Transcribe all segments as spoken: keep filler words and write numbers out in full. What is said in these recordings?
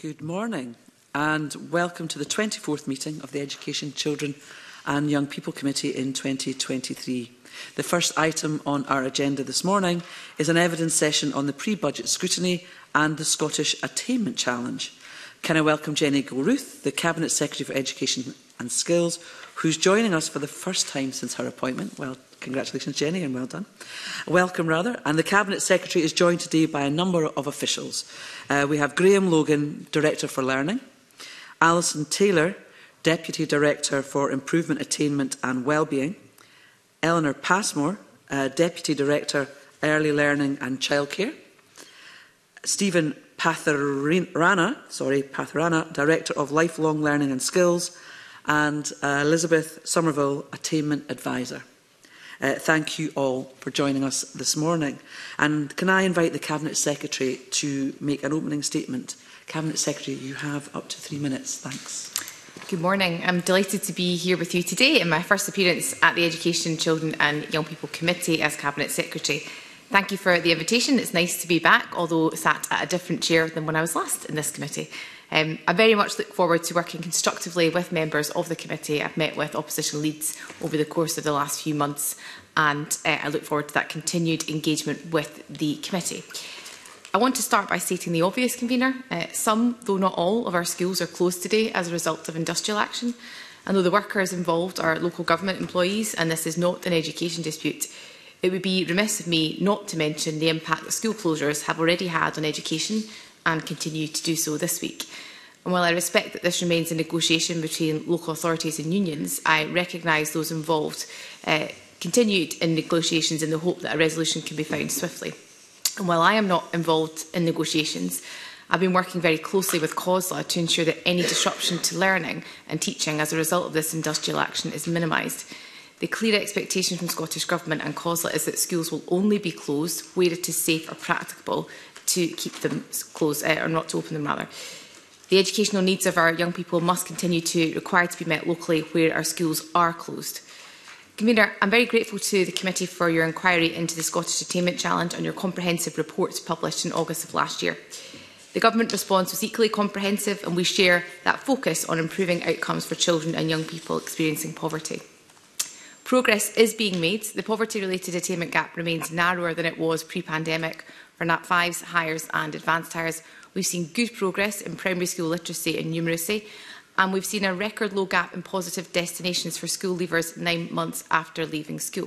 Good morning and welcome to the twenty-fourth meeting of the Education, Children and Young People Committee in twenty twenty-three. The first item on our agenda this morning is an evidence session on the pre-budget scrutiny and the Scottish Attainment Challenge. Can I welcome Jenny Gilruth, the Cabinet Secretary for Education and Skills, who's joining us for the first time since her appointment. Well, congratulations, Jenny, and well done. Welcome, rather. And the Cabinet Secretary is joined today by a number of officials. Uh, we have Graham Logan, Director for Learning, Alison Taylor, Deputy Director for Improvement, Attainment and Wellbeing, Eleanor Passmore, uh, Deputy Director, Early Learning and Childcare, Stephen Patharana, sorry, Patharana, Director of Lifelong Learning and Skills, and uh, Elizabeth Somerville, Attainment Advisor. Uh, thank you all for joining us this morning. And can I invite the Cabinet Secretary to make an opening statement? Cabinet Secretary, you have up to three minutes. Thanks. Good morning. I'm delighted to be here with you today in my first appearance at the Education, Children and Young People Committee as Cabinet Secretary. Thank you for the invitation. It's nice to be back, although sat at a different chair than when I was last in this committee. Um, I very much look forward to working constructively with members of the committee. I've met with opposition leads over the course of the last few months, and uh, I look forward to that continued engagement with the committee. I want to start by stating the obvious, convener. Uh, some, though not all, of our schools are closed today as a result of industrial action. And though the workers involved are local government employees, and this is not an education dispute, it would be remiss of me not to mention the impact that school closures have already had on education and continue to do so this week. And while I respect that this remains a negotiation between local authorities and unions, I recognise those involved uh, continued in negotiations in the hope that a resolution can be found swiftly. And while I am not involved in negotiations, I've been working very closely with COSLA to ensure that any disruption to learning and teaching as a result of this industrial action is minimised. The clear expectation from Scottish Government and COSLA is that schools will only be closed where it is safe or practicable to keep them closed, uh, or not to open them rather. The educational needs of our young people must continue to require to be met locally where our schools are closed. Convener, I'm very grateful to the committee for your inquiry into the Scottish Attainment Challenge and your comprehensive reports published in August of last year. The Government response was equally comprehensive, and we share that focus on improving outcomes for children and young people experiencing poverty. Progress is being made. The poverty-related attainment gap remains narrower than it was pre-pandemic for N A P fives, Highers and Advanced Highers. We've seen good progress in primary school literacy and numeracy, and we've seen a record low gap in positive destinations for school leavers nine months after leaving school.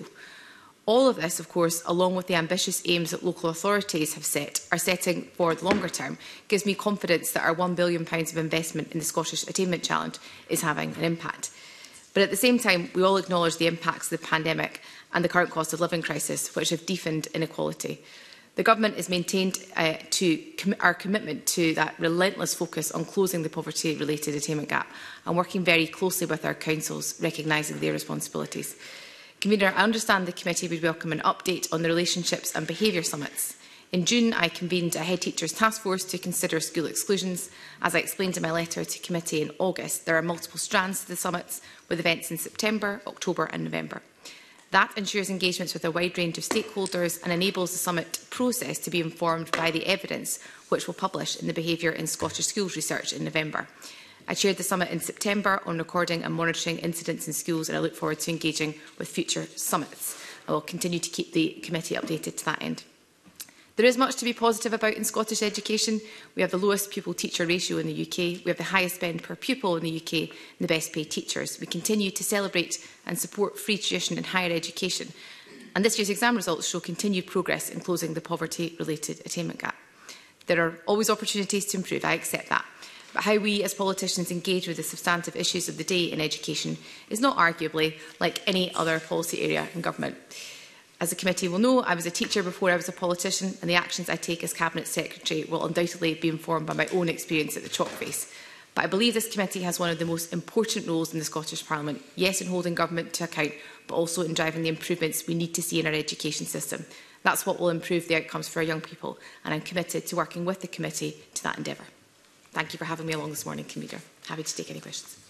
All of this, of course, along with the ambitious aims that local authorities have set, are setting for the longer term, gives me confidence that our one billion pounds of investment in the Scottish Attainment Challenge is having an impact. But at the same time, we all acknowledge the impacts of the pandemic and the current cost of living crisis, which have deepened inequality. The Government has maintained uh, to com our commitment to that relentless focus on closing the poverty-related attainment gap and working very closely with our councils, recognising their responsibilities. Convener, I understand the committee would welcome an update on the relationships and behaviour summits. In June, I convened a head teachers task force to consider school exclusions. As I explained in my letter to committee in August, there are multiple strands to the summits, with events in September, October and November. That ensures engagements with a wide range of stakeholders and enables the summit process to be informed by the evidence which we'll publish in the Behaviour in Scottish Schools research in November. I chaired the summit in September on recording and monitoring incidents in schools, and I look forward to engaging with future summits. I will continue to keep the committee updated to that end. There is much to be positive about in Scottish education. We have the lowest pupil-teacher ratio in the U K, we have the highest spend per pupil in the U K, and the best paid teachers. We continue to celebrate and support free tuition in higher education. And this year's exam results show continued progress in closing the poverty-related attainment gap. There are always opportunities to improve, I accept that. But how we as politicians engage with the substantive issues of the day in education is not arguably like any other policy area in government. As the committee will know, I was a teacher before I was a politician, and the actions I take as Cabinet Secretary will undoubtedly be informed by my own experience at the chalk face. But I believe this committee has one of the most important roles in the Scottish Parliament, yes, in holding government to account, but also in driving the improvements we need to see in our education system. That's what will improve the outcomes for our young people, and I'm committed to working with the committee to that endeavour. Thank you for having me along this morning, Convener. Happy to take any questions.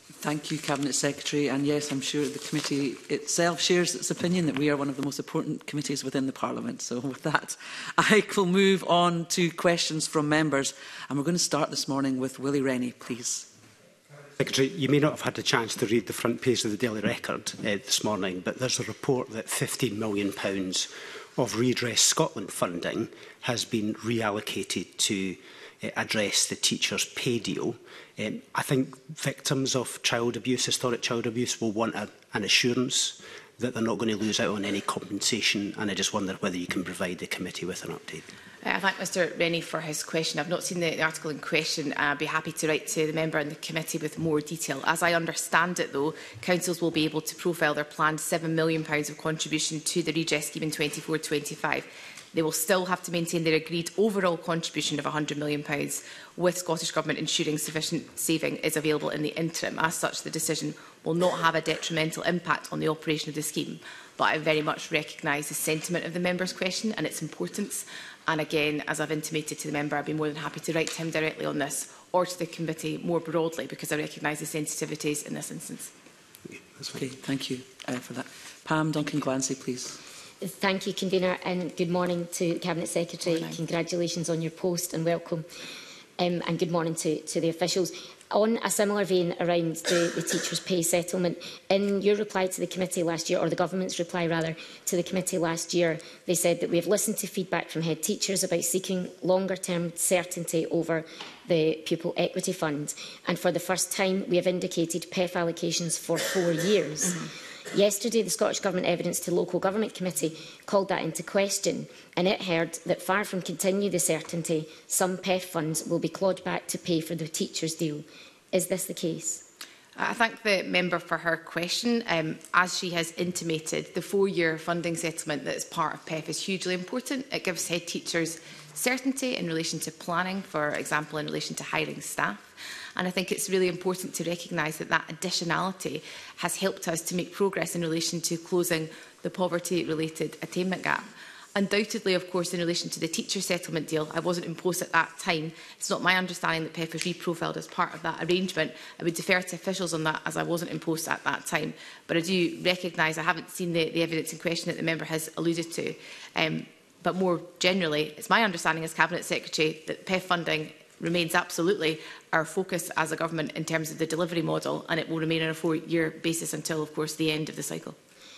Thank you, Cabinet Secretary. And yes, I'm sure the committee itself shares its opinion that we are one of the most important committees within the Parliament. So with that, I will move on to questions from members. And we're going to start this morning with Willie Rennie, please. Secretary, you may not have had a chance to read the front page of the Daily Record uh, this morning, but there's a report that fifteen million pounds of Redress Scotland funding has been reallocated to uh, address the teachers' pay deal. Um, I think victims of child abuse, historic child abuse, will want a, an assurance that they're not going to lose out on any compensation, and I just wonder whether you can provide the committee with an update. I thank Mr Rennie for his question. I've not seen the, the article in question. Uh, I'd be happy to write to the member and the committee with more detail. As I understand it, though, councils will be able to profile their planned seven million pounds of contribution to the redress scheme in twenty-four twenty-five. They will still have to maintain their agreed overall contribution of one hundred million pounds, with Scottish Government ensuring sufficient saving is available in the interim. As such, the decision will not have a detrimental impact on the operation of the scheme. But I very much recognise the sentiment of the member's question and its importance. And again, as I've intimated to the member, I'd be more than happy to write to him directly on this, or to the committee more broadly, because I recognise the sensitivities in this instance. Okay, okay, thank you uh, for that. Pam Duncan-Glancy, please. Thank you, Convener, and good morning to the Cabinet Secretary. Morning. Congratulations on your post and welcome. Um, and good morning to, to the officials. On a similar vein around the, the teachers' pay settlement, in your reply to the committee last year, or the government's reply rather, to the committee last year, they said that we have listened to feedback from head teachers about seeking longer-term certainty over the pupil equity fund. And for the first time, we have indicated P E F allocations for four years. Mm-hmm. Yesterday, the Scottish Government Evidence to Local Government Committee called that into question, and it heard that far from continue the certainty, some P E F funds will be clawed back to pay for the teachers' deal. Is this the case? I thank the member for her question. Um, as she has intimated, the four-year funding settlement that is part of P E F is hugely important. It gives head teachers certainty in relation to planning, for example, in relation to hiring staff. And I think it's really important to recognise that that additionality has helped us to make progress in relation to closing the poverty-related attainment gap. Undoubtedly, of course, in relation to the teacher settlement deal, I wasn't in post at that time. It's not my understanding that P E F was reprofiled as part of that arrangement. I would defer to officials on that, as I wasn't in post at that time. But I do recognise I haven't seen the, the evidence in question that the member has alluded to. Um, but more generally, it's my understanding as Cabinet Secretary that P E F funding remains absolutely our focus as a government in terms of the delivery model, and it will remain on a four-year basis until, of course, the end of the cycle.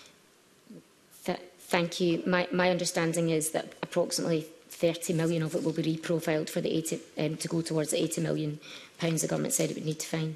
Th thank you. My, my understanding is that approximately thirty million of it will be reprofiled for the eighty, um, to go towards the eighty million pounds the government said it would need to find.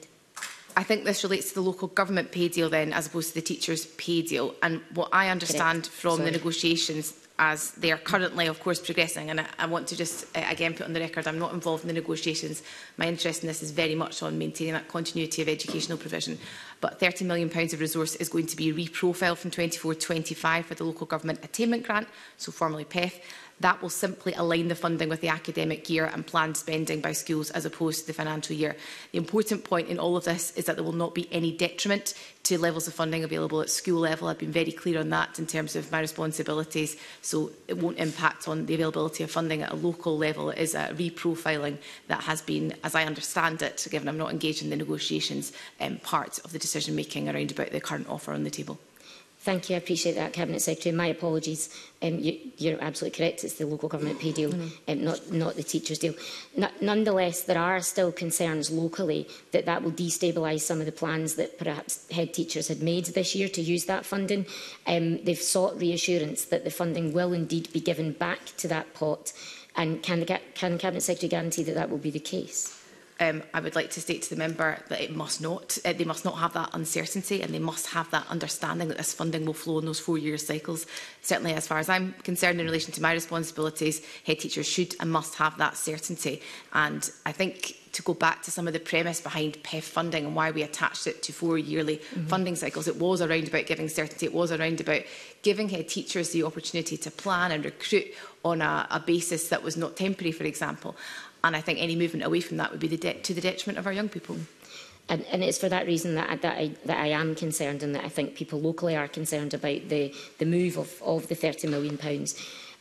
I think this relates to the local government pay deal then, as opposed to the teachers' pay deal. And what I understand Correct. from Sorry. the negotiations, as they are currently, of course, progressing, and I, I want to just, uh, again, put on the record, I'm not involved in the negotiations. My interest in this is very much on maintaining that continuity of educational provision. But thirty million pounds of resource is going to be reprofiled from twenty-four twenty-five for the local government attainment grant, so formerly P E F. That will simply align the funding with the academic year and planned spending by schools as opposed to the financial year. The important point in all of this is that there will not be any detriment to levels of funding available at school level. I've been very clear on that in terms of my responsibilities, so it won't impact on the availability of funding at a local level. It is a reprofiling that has been, as I understand it, given I'm not engaged in the negotiations, um, part of the decision making around about the current offer on the table. Thank you. I appreciate that, Cabinet Secretary. My apologies. Um, you, you're absolutely correct. It's the local government pay deal, mm-hmm. um, not, not the teachers' deal. N nonetheless, there are still concerns locally that that will destabilise some of the plans that perhaps head teachers had made this year to use that funding. Um, they've sought reassurance that the funding will indeed be given back to that pot. And can the, can the Cabinet Secretary guarantee that that will be the case? Um, I would like to state to the member that it must not. Uh, they must not have that uncertainty, and they must have that understanding that this funding will flow in those four-year cycles. Certainly, as far as I'm concerned, in relation to my responsibilities, head teachers should and must have that certainty. And I think, to go back to some of the premise behind P E F funding and why we attached it to four yearly mm-hmm. funding cycles, it was around about giving certainty. It was around about giving head teachers the opportunity to plan and recruit on a, a basis that was not temporary, for example. And I think any movement away from that would be the de to the detriment of our young people. And, and it's for that reason that I, that, I, that I am concerned, and that I think people locally are concerned about the, the move of, of the thirty million pounds.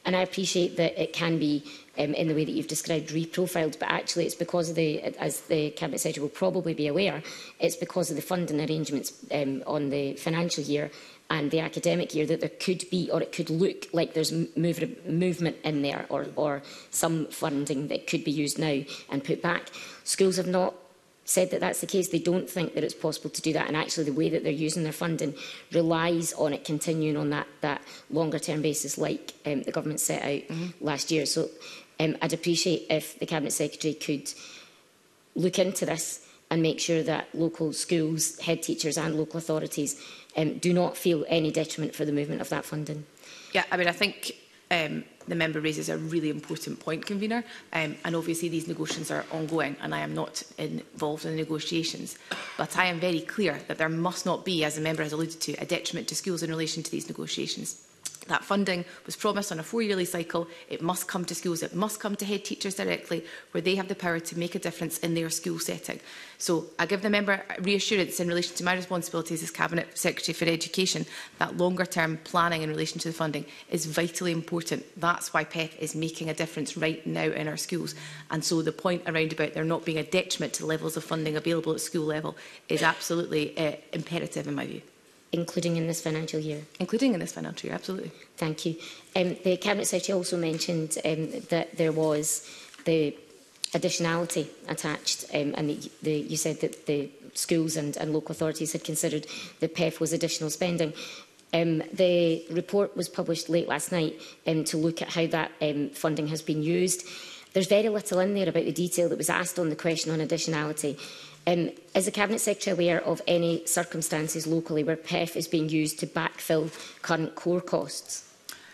And I appreciate that it can be, um, in the way that you've described, reprofiled, but actually it's because of the, as the Cabinet Secretary will probably be aware, it's because of the funding arrangements um, on the financial year and the academic year that there could be, or it could look like there's move movement in there, or, or some funding that could be used now and put back. Schools have not said that that's the case. They don't think that it's possible to do that, and actually the way that they're using their funding relies on it continuing on that, that longer term basis like um, the government set out mm-hmm. last year. So um, I'd appreciate if the Cabinet Secretary could look into this and make sure that local schools, head teachers and local authorities um, do not feel any detriment for the movement of that funding. Yeah, I mean, I think um, the member raises a really important point, convener, um, and obviously these negotiations are ongoing and I am not involved in the negotiations, but I am very clear that there must not be, as the member has alluded to, a detriment to schools in relation to these negotiations. That funding was promised on a four-yearly cycle. It must come to schools. It must come to head teachers directly, where they have the power to make a difference in their school setting. So I give the member reassurance in relation to my responsibilities as Cabinet Secretary for Education that longer-term planning in relation to the funding is vitally important. That's why P E F is making a difference right now in our schools. And so the point around about there not being a detriment to the levels of funding available at school level is absolutely uh, imperative in my view. Including in this financial year? Including in this financial year, absolutely. Thank you. Um, the Cabinet Secretary also mentioned um, that there was the additionality attached, um, and the, the, you said that the schools and, and local authorities had considered that P E F was additional spending. Um, the report was published late last night um, to look at how that um, funding has been used. There's very little in there about the detail that was asked on the question on additionality. Um, is the Cabinet Secretary aware of any circumstances locally where P E F is being used to backfill current core costs?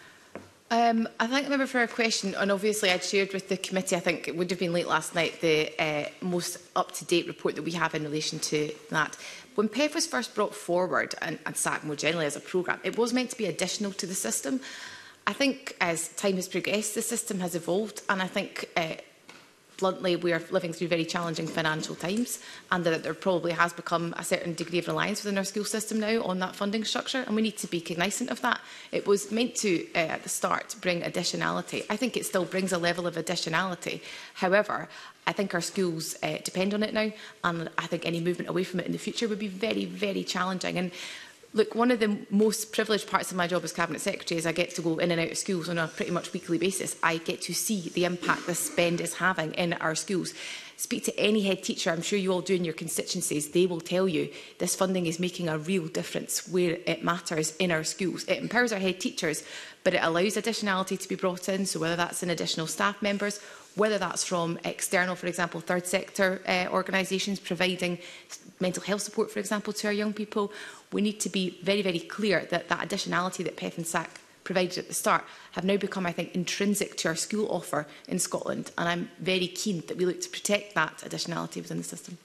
Um, I thank the member for a question, and obviously I'd shared with the committee, I think it would have been late last night, the uh, most up-to-date report that we have in relation to that. When P E F was first brought forward, and, and S A C more generally as a programme, it was meant to be additional to the system. I think as time has progressed, the system has evolved, and I think uh, bluntly, we are living through very challenging financial times, and that there probably has become a certain degree of reliance within our school system now on that funding structure, and we need to be cognizant of that. It was meant to, uh, at the start, bring additionality. I think it still brings a level of additionality. However, I think our schools uh, depend on it now, and I think any movement away from it in the future would be very, very challenging. And look, one of the most privileged parts of my job as Cabinet Secretary is I get to go in and out of schools on a pretty much weekly basis. I get to see the impact this spend is having in our schools. Speak to any head teacher, I'm sure you all do in your constituencies, they will tell you this funding is making a real difference where it matters in our schools. It empowers our head teachers, but it allows additionality to be brought in, so whether that's in additional staff members, whether that's from external, for example, third sector uh, organisations providing mental health support, for example, to our young people. We need to be very, very clear that that additionality that P E F and S A C provided at the start have now become, I think, intrinsic to our school offer in Scotland. And I'm very keen that we look to protect that additionality within the system.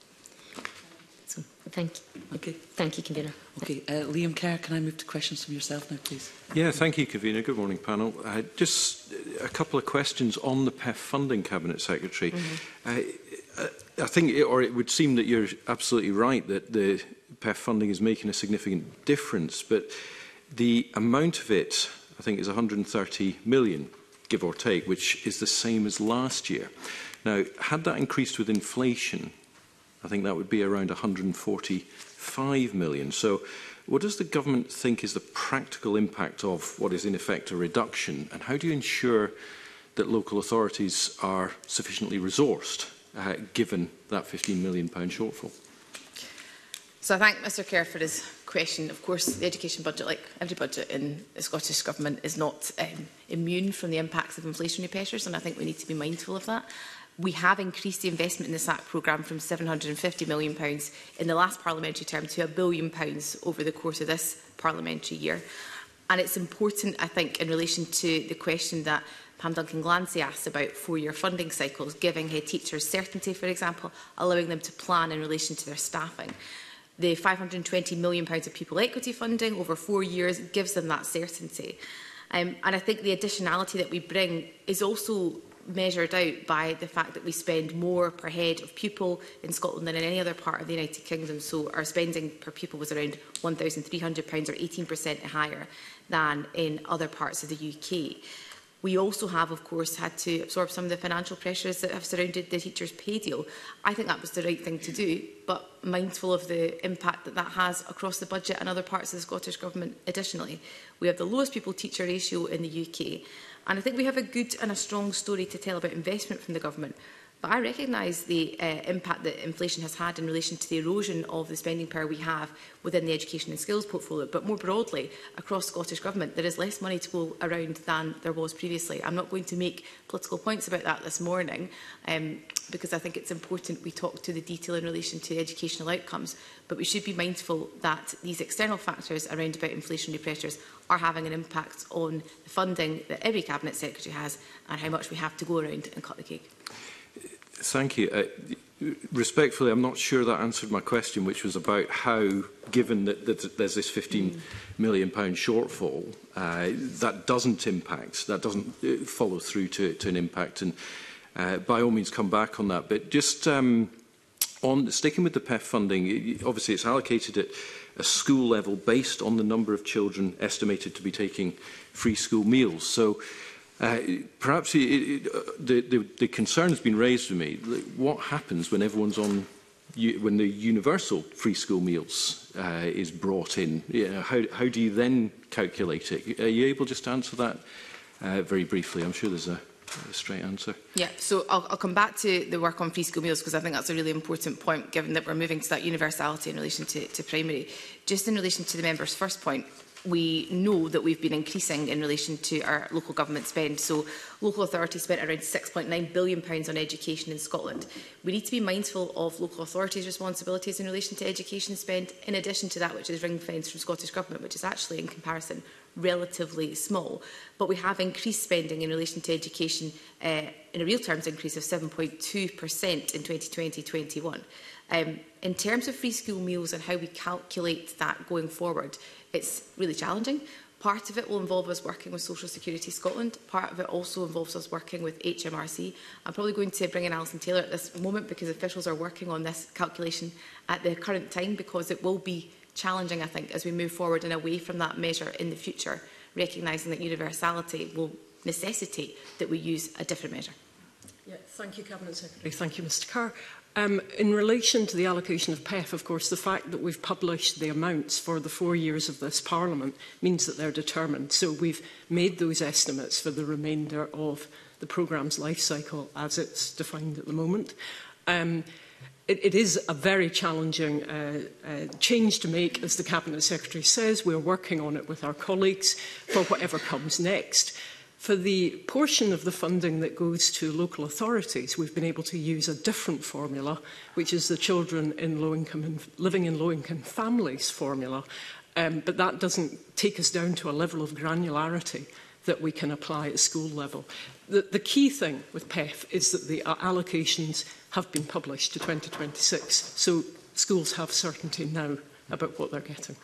So, thank you. Okay. Thank you, Convener. Okay, uh, Liam Kerr, can I move to questions from yourself now, please? Yeah, thank you, Convener. Good morning, panel. Uh, just a couple of questions on the P E F funding, Cabinet Secretary. Mm-hmm. uh, I think, it, or it would seem that you're absolutely right that the P E F funding is making a significant difference, but the amount of it, I think, is one hundred and thirty million, give or take, which is the same as last year. Now, had that increased with inflation, I think that would be around one hundred and forty-five million. So what does the government think is the practical impact of what is in effect a reduction, and how do you ensure that local authorities are sufficiently resourced uh, given that fifteen million pound shortfall? So I thank Mr Kerr for his question. Of course, the education budget, like every budget in the Scottish Government, is not um, immune from the impacts of inflationary pressures, and I think we need to be mindful of that. We have increased the investment in the S A C programme from seven hundred and fifty million pounds in the last parliamentary term to a billion pounds over the course of this parliamentary year. And it's important, I think, in relation to the question that Pam Duncan-Glancy asked about four-year funding cycles, giving head teachers certainty, for example, allowing them to plan in relation to their staffing. The five hundred and twenty million pounds of pupil equity funding over four years gives them that certainty. Um, and I think the additionality that we bring is also measured out by the fact that we spend more per head of pupil in Scotland than in any other part of the United Kingdom. So our spending per pupil was around one thousand three hundred pounds, or eighteen percent higher than in other parts of the U K. We also have, of course, had to absorb some of the financial pressures that have surrounded the teachers' pay deal. I think that was the right thing to do, but mindful of the impact that that has across the budget and other parts of the Scottish Government additionally. We have the lowest pupil-teacher ratio in the U K, and I think we have a good and a strong story to tell about investment from the Government. But I recognise the uh, impact that inflation has had in relation to the erosion of the spending power we have within the education and skills portfolio. But more broadly, across Scottish Government, there is less money to go around than there was previously. I'm not going to make political points about that this morning, um, because I think it's important we talk to the detail in relation to educational outcomes. But we should be mindful that these external factors around about inflationary pressures are having an impact on the funding that every Cabinet Secretary has and how much we have to go around and cut the cake. Thank you. Uh, respectfully, I'm not sure that answered my question, which was about how, given that, that there's this fifteen mm. million pound shortfall, uh, that doesn't impact, that doesn't uh, follow through to, to an impact. And uh, by all means, come back on that. But just um, on sticking with the P E F funding, obviously it's allocated at a school level based on the number of children estimated to be taking free school meals. So. Uh, perhaps it, it, uh, the, the, the concern has been raised for me. What happens when everyone's on, when the universal free school meals uh, is brought in? You know, how, how do you then calculate it? Are you able just to answer that uh, very briefly? I'm sure there's a, a straight answer. Yeah, so I'll, I'll come back to the work on free school meals because I think that's a really important point, given that we're moving to that universality in relation to, to primary. Just in relation to the member's first point, we know that we've been increasing in relation to our local government spend. So local authorities spent around six point nine billion pounds on education in Scotland. We need to be mindful of local authorities' responsibilities in relation to education spend, in addition to that which is ring-fenced from Scottish Government, which is actually, in comparison, relatively small. But we have increased spending in relation to education, uh, in a real terms increase of seven point two percent in twenty twenty to twenty-one. Um, in terms of free school meals and how we calculate that going forward, it's really challenging. Part of it will involve us working with Social Security Scotland. Part of it also involves us working with H M R C. I'm probably going to bring in Alison Taylor at this moment because officials are working on this calculation at the current time, because it will be challenging, I think, as we move forward and away from that measure in the future, recognising that universality will necessitate that we use a different measure. Yeah, thank you, Cabinet Secretary. Thank you, Mr Carr. Um, in relation to the allocation of P E F, of course, the fact that we've published the amounts for the four years of this Parliament means that they're determined. So we've made those estimates for the remainder of the programme's life cycle as it's defined at the moment. Um, it, it is a very challenging uh, uh, change to make, as the Cabinet Secretary says. We're working on it with our colleagues for whatever comes next. For the portion of the funding that goes to local authorities, we've been able to use a different formula, which is the children in low-income and living in low-income families formula. Um, but that doesn't take us down to a level of granularity that we can apply at school level. The, the key thing with P E F is that the allocations have been published to twenty twenty-six, so schools have certainty now about what they're getting.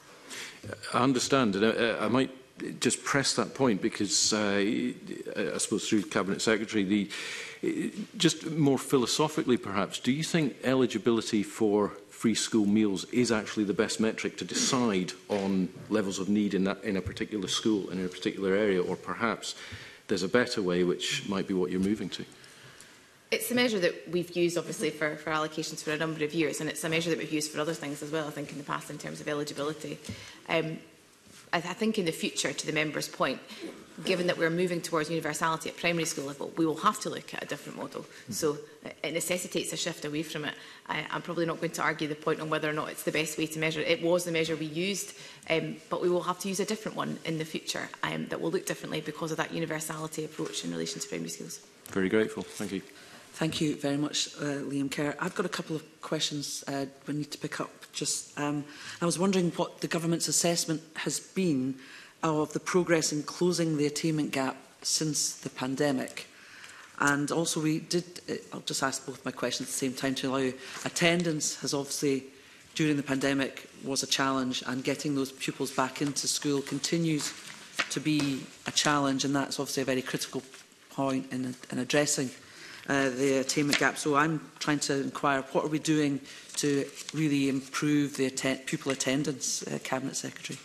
I understand, and I, I might just press that point because uh, I suppose through the Cabinet Secretary, the, just more philosophically perhaps, do you think eligibility for free school meals is actually the best metric to decide on levels of need in, that, in a particular school, in a particular area, or perhaps there's a better way which might be what you're moving to? It's the measure that we've used, obviously, for, for allocations for a number of years, and it's a measure that we've used for other things as well, I think, in the past in terms of eligibility. Um, I think in the future, to the member's point, given that we're moving towards universality at primary school level, we will have to look at a different model. So it necessitates a shift away from it. I, I'm probably not going to argue the point on whether or not it's the best way to measure it. It was the measure we used, um, but we will have to use a different one in the future um, that will look differently because of that universality approach in relation to primary schools. Very grateful. Thank you. Thank you very much, uh, Liam Kerr. I've got a couple of questions uh, we need to pick up. Just, um, I was wondering what the government's assessment has been of the progress in closing the attainment gap since the pandemic. And also we did, uh, I'll just ask both my questions at the same time to allow you. Attendance has obviously, during the pandemic, was a challenge, and getting those pupils back into school continues to be a challenge, and that's obviously a very critical point in, in addressing Uh, the attainment gap. So I'm trying to inquire, what are we doing to really improve the atten pupil attendance, uh, Cabinet Secretary?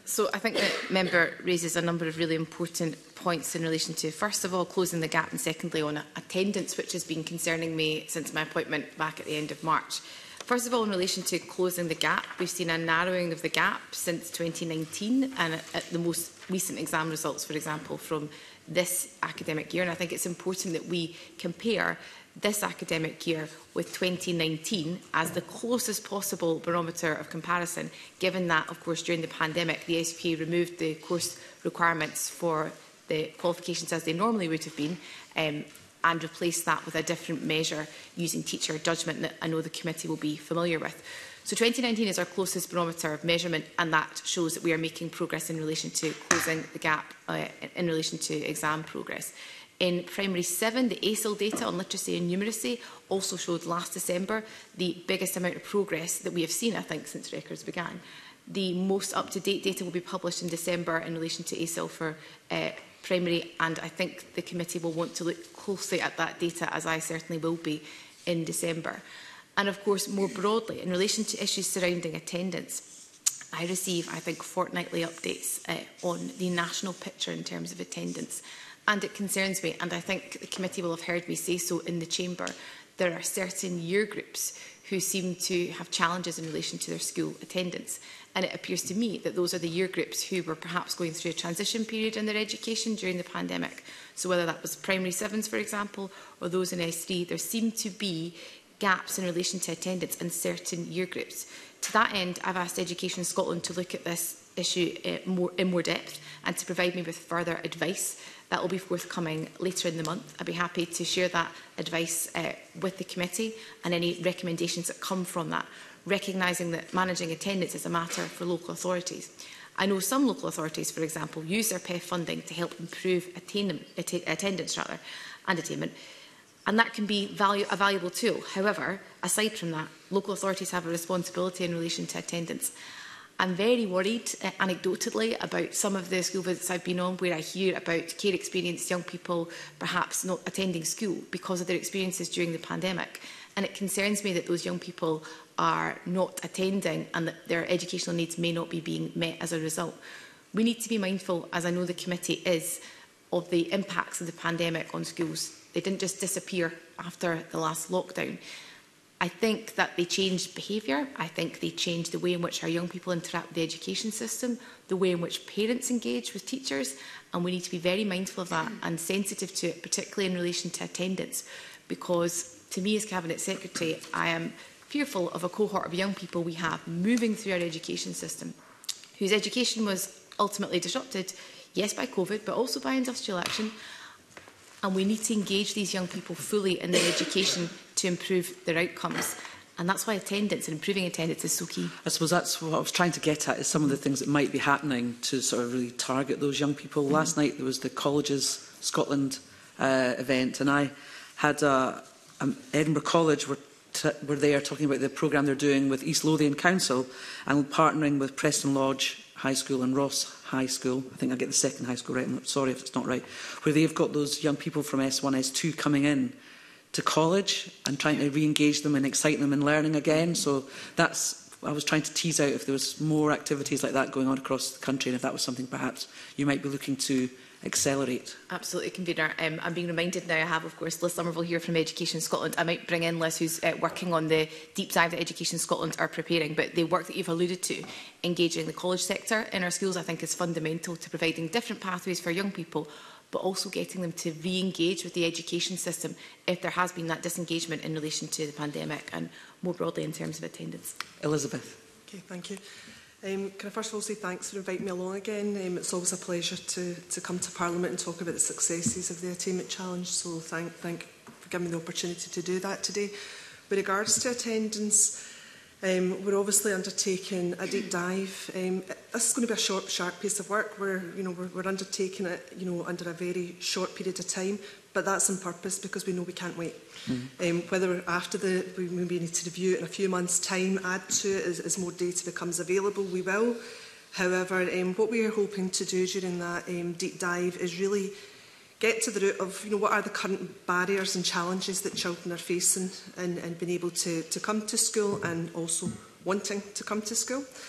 So I think the member raises a number of really important points in relation to, first of all, closing the gap, and secondly on attendance, which has been concerning me since my appointment back at the end of March. First of all, in relation to closing the gap, we've seen a narrowing of the gap since twenty nineteen, and at, at the most recent exam results, for example, from this academic year. And I think it's important that we compare this academic year with twenty nineteen as the closest possible barometer of comparison, given that, of course, during the pandemic, the S P A removed the course requirements for the qualifications as they normally would have been, um, and replaced that with a different measure using teacher judgment that I know the committee will be familiar with. So twenty nineteen is our closest barometer of measurement, and that shows that we are making progress in relation to closing the gap uh, in relation to exam progress. In primary seven, the A S I L data on literacy and numeracy also showed last December the biggest amount of progress that we have seen, I think, since records began. The most up-to-date data will be published in December in relation to A S I L for uh, primary, and I think the committee will want to look closely at that data, as I certainly will be in December. And of course, more broadly, in relation to issues surrounding attendance, I receive, I think, fortnightly updates uh, on the national picture in terms of attendance. And it concerns me, and I think the committee will have heard me say so in the chamber, there are certain year groups who seem to have challenges in relation to their school attendance. And it appears to me that those are the year groups who were perhaps going through a transition period in their education during the pandemic. So whether that was primary sevens, for example, or those in S three, there seem to be gaps in relation to attendance in certain year groups. To that end, I've asked Education Scotland to look at this issue uh, more, in more depth and to provide me with further advice. That will be forthcoming later in the month. I'd be happy to share that advice uh, with the committee and any recommendations that come from that, recognising that managing attendance is a matter for local authorities. I know some local authorities, for example, use their P E F funding to help improve attainment, att attendance rather, and attainment, and that can be value, a valuable tool. However, aside from that, local authorities have a responsibility in relation to attendance. I'm very worried, uh, anecdotally, about some of the school visits I've been on where I hear about care experienced young people perhaps not attending school because of their experiences during the pandemic. And it concerns me that those young people are not attending and that their educational needs may not be being met as a result. We need to be mindful, as I know the committee is, of the impacts of the pandemic on schools. They didn't just disappear after the last lockdown. I think that they changed behaviour. I think they changed the way in which our young people interact with the education system, the way in which parents engage with teachers, and we need to be very mindful of that and sensitive to it, particularly in relation to attendance, because to me as Cabinet Secretary, I am fearful of a cohort of young people we have moving through our education system, whose education was ultimately disrupted, yes, by COVID, but also by industrial action. And we need to engage these young people fully in their education to improve their outcomes. And that's why attendance and improving attendance is so key. I suppose that's what I was trying to get at, is some of the things that might be happening to sort of really target those young people. Mm-hmm. Last night there was the Colleges Scotland uh, event, and I had a, um, Edinburgh College were, t were there talking about the programme they're doing with East Lothian Council and partnering with Preston Lodge High School and Ross High School. I think I get the second high school right, I'm sorry if it's not right, where they've got those young people from S one, S two coming in to college and trying to re-engage them and excite them in learning again. So that's, I was trying to tease out if there was more activities like that going on across the country and if that was something perhaps you might be looking to accelerate. Absolutely, Convener. Um, I'm being reminded now, I have, of course, Liz Somerville here from Education Scotland. I might bring in Liz, who's uh, working on the deep dive that Education Scotland are preparing, but the work that you've alluded to, engaging the college sector in our schools, I think is fundamental to providing different pathways for young people, but also getting them to re-engage with the education system if there has been that disengagement in relation to the pandemic and more broadly in terms of attendance. Elizabeth. Okay, thank you. Um, can I first of all say thanks for inviting me along again. Um, it's always a pleasure to, to come to Parliament and talk about the successes of the Attainment Challenge, so thank, thank for giving me the opportunity to do that today. With regards to attendance, um, we're obviously undertaking a deep dive. Um, this is going to be a short, sharp piece of work. We're, you know, we're, we're undertaking it you know, under a very short period of time, but that's on purpose because we know we can't wait. Mm-hmm. um, whether after the, we maybe need to review it in a few months' time, add to it as, as more data becomes available, we will. However, um, what we are hoping to do during that um, deep dive is really get to the root of you know, what are the current barriers and challenges that children are facing and, and being able to, to come to school and also wanting to come to school.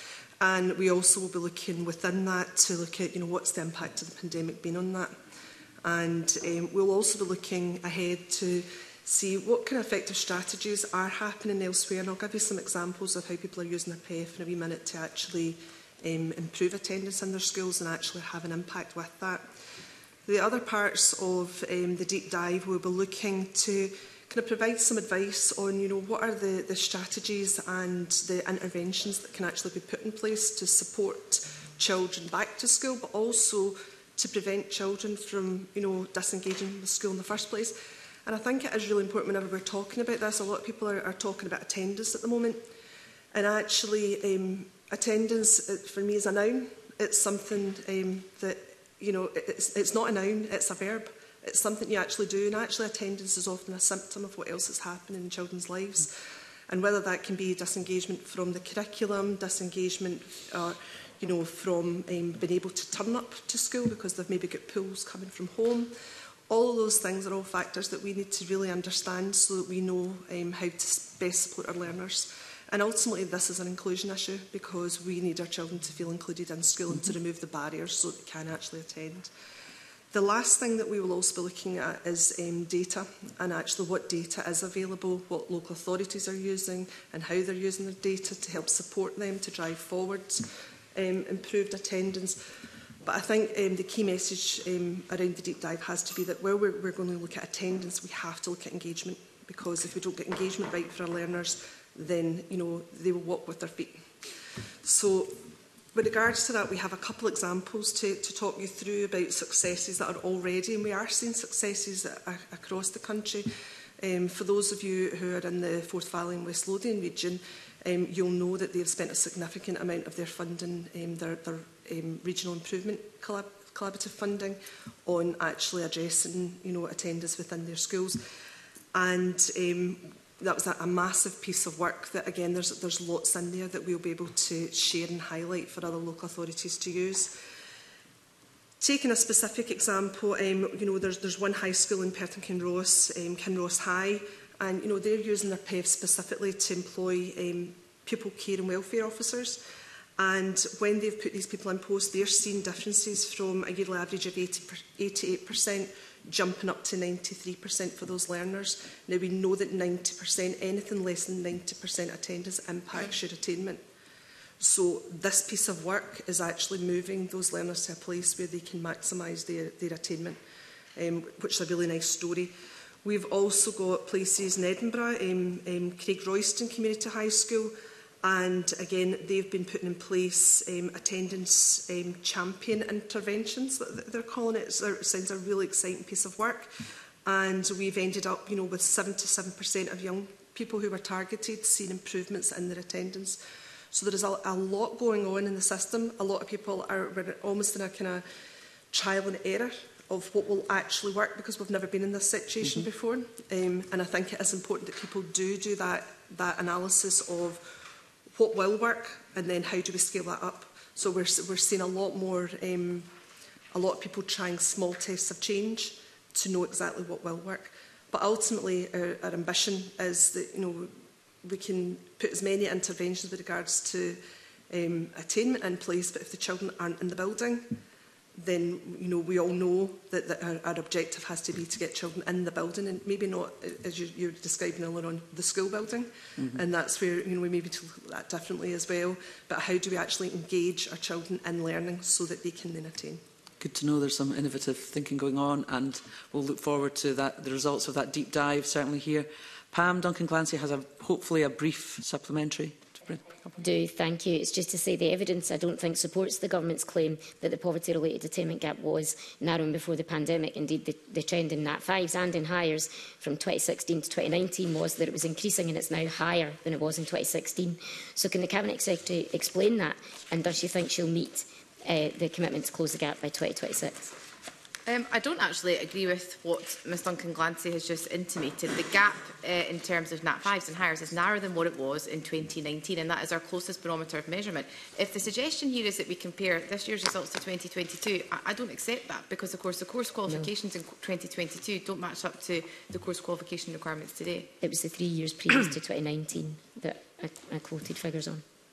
And we also will be looking within that to look at, you know, what's the impact of the pandemic been on that. And um, we'll also be looking ahead to see what kind of effective strategies are happening elsewhere. And I'll give you some examples of how people are using their P E F in a wee minute to actually um, improve attendance in their schools and actually have an impact with that. The other parts of um, the deep dive, we'll be looking to kind of provide some advice on, you know, what are the, the strategies and the interventions that can actually be put in place to support children back to school, but also to prevent children from, you know, disengaging with school in the first place. And I think it is really important whenever we're talking about this. A lot of people are, are talking about attendance at the moment. And actually, um, attendance, uh, for me, is a noun. It's something um, that, you know, it's, it's not a noun, it's a verb. It's something you actually do. And actually, attendance is often a symptom of what else is happening in children's lives. And whether that can be disengagement from the curriculum, disengagement, uh, you know, from um, being able to turn up to school because they've maybe got pulls coming from home. All of those things are all factors that we need to really understand so that we know um, how to best support our learners. And ultimately, this is an inclusion issue because we need our children to feel included in school and to remove the barriers so that they can actually attend. The last thing that we will also be looking at is um, data, and actually what data is available, what local authorities are using and how they're using their data to help support them to drive forward um, improved attendance. But I think um, the key message um, around the deep dive has to be that where we're, we're going to look at attendance, we have to look at engagement, because if we don't get engagement right for our learners, then, you know, they will walk with their feet. So with regards to that, we have a couple of examples to, to talk you through about successes that are already, and we are seeing successes a, across the country. Um, for those of you who are in the Forth Valley and West Lothian region, um, you'll know that they've spent a significant amount of their funding, um, their, their um, regional improvement collab collaborative funding, on actually addressing, you know, attendance within their schools. And um, that was a, a massive piece of work that, again, there's, there's lots in there that we'll be able to share and highlight for other local authorities to use. Taking a specific example, um, you know, there's, there's one high school in Perth and Kinross, um, Kinross High, and, you know, they're using their P E F specifically to employ um, pupil care and welfare officers. And when they've put these people in post, they're seeing differences from a yearly average of eighty-eight percent jumping up to ninety-three percent for those learners. Now, we know that ninety percent, anything less than ninety percent attendance impacts your attainment. So this piece of work is actually moving those learners to a place where they can maximise their, their attainment, um, which is a really nice story. We've also got places in Edinburgh, um, um, Craig Royston Community High School, and again, they've been putting in place um, attendance um, champion interventions, that they're calling it. So it sounds a really exciting piece of work. And we've ended up, you know, with seventy-seven percent of young people who were targeted seeing improvements in their attendance. So there is a, a lot going on in the system. A lot of people are we're almost in a kind of trial and error of what will actually work, because we've never been in this situation mm-hmm. before. Um, and I think it is important that people do do that, that analysis of what will work and then how do we scale that up. So we're, we're seeing a lot more, um, a lot of people trying small tests of change to know exactly what will work. But ultimately, our, our ambition is that, you know, we can put as many interventions with regards to um, attainment in place, but if the children aren't in the building, then, you know, we all know that, that our, our objective has to be to get children in the building, and maybe not, as you, you're describing earlier on, the school building. Mm-hmm. And that's where, you know, we maybe look at that differently as well. But how do we actually engage our children in learning so that they can then attain? Good to know there's some innovative thinking going on, and we'll look forward to that, the results of that deep dive, certainly here. Pam Duncan-Clancy has a, hopefully a brief supplementary. Do, thank you. It's just to say the evidence, I don't think, supports the government's claim that the poverty-related attainment gap was narrowing before the pandemic. Indeed, the, the trend in N A T fives and in hires from twenty sixteen to twenty nineteen was that it was increasing, and it's now higher than it was in twenty sixteen. So can the Cabinet Secretary explain that, and does she think she'll meet uh, the commitment to close the gap by twenty twenty-six? Um, I don't actually agree with what Ms Duncan-Glancy has just intimated. The gap uh, in terms of N A T fives and hires is narrower than what it was in twenty nineteen, and that is our closest barometer of measurement. If the suggestion here is that we compare this year's results to twenty twenty-two, I, I don't accept that, because, of course, the course qualifications no. in twenty twenty-two don't match up to the course qualification requirements today. It was the three years previous to twenty nineteen that I, I quoted figures on.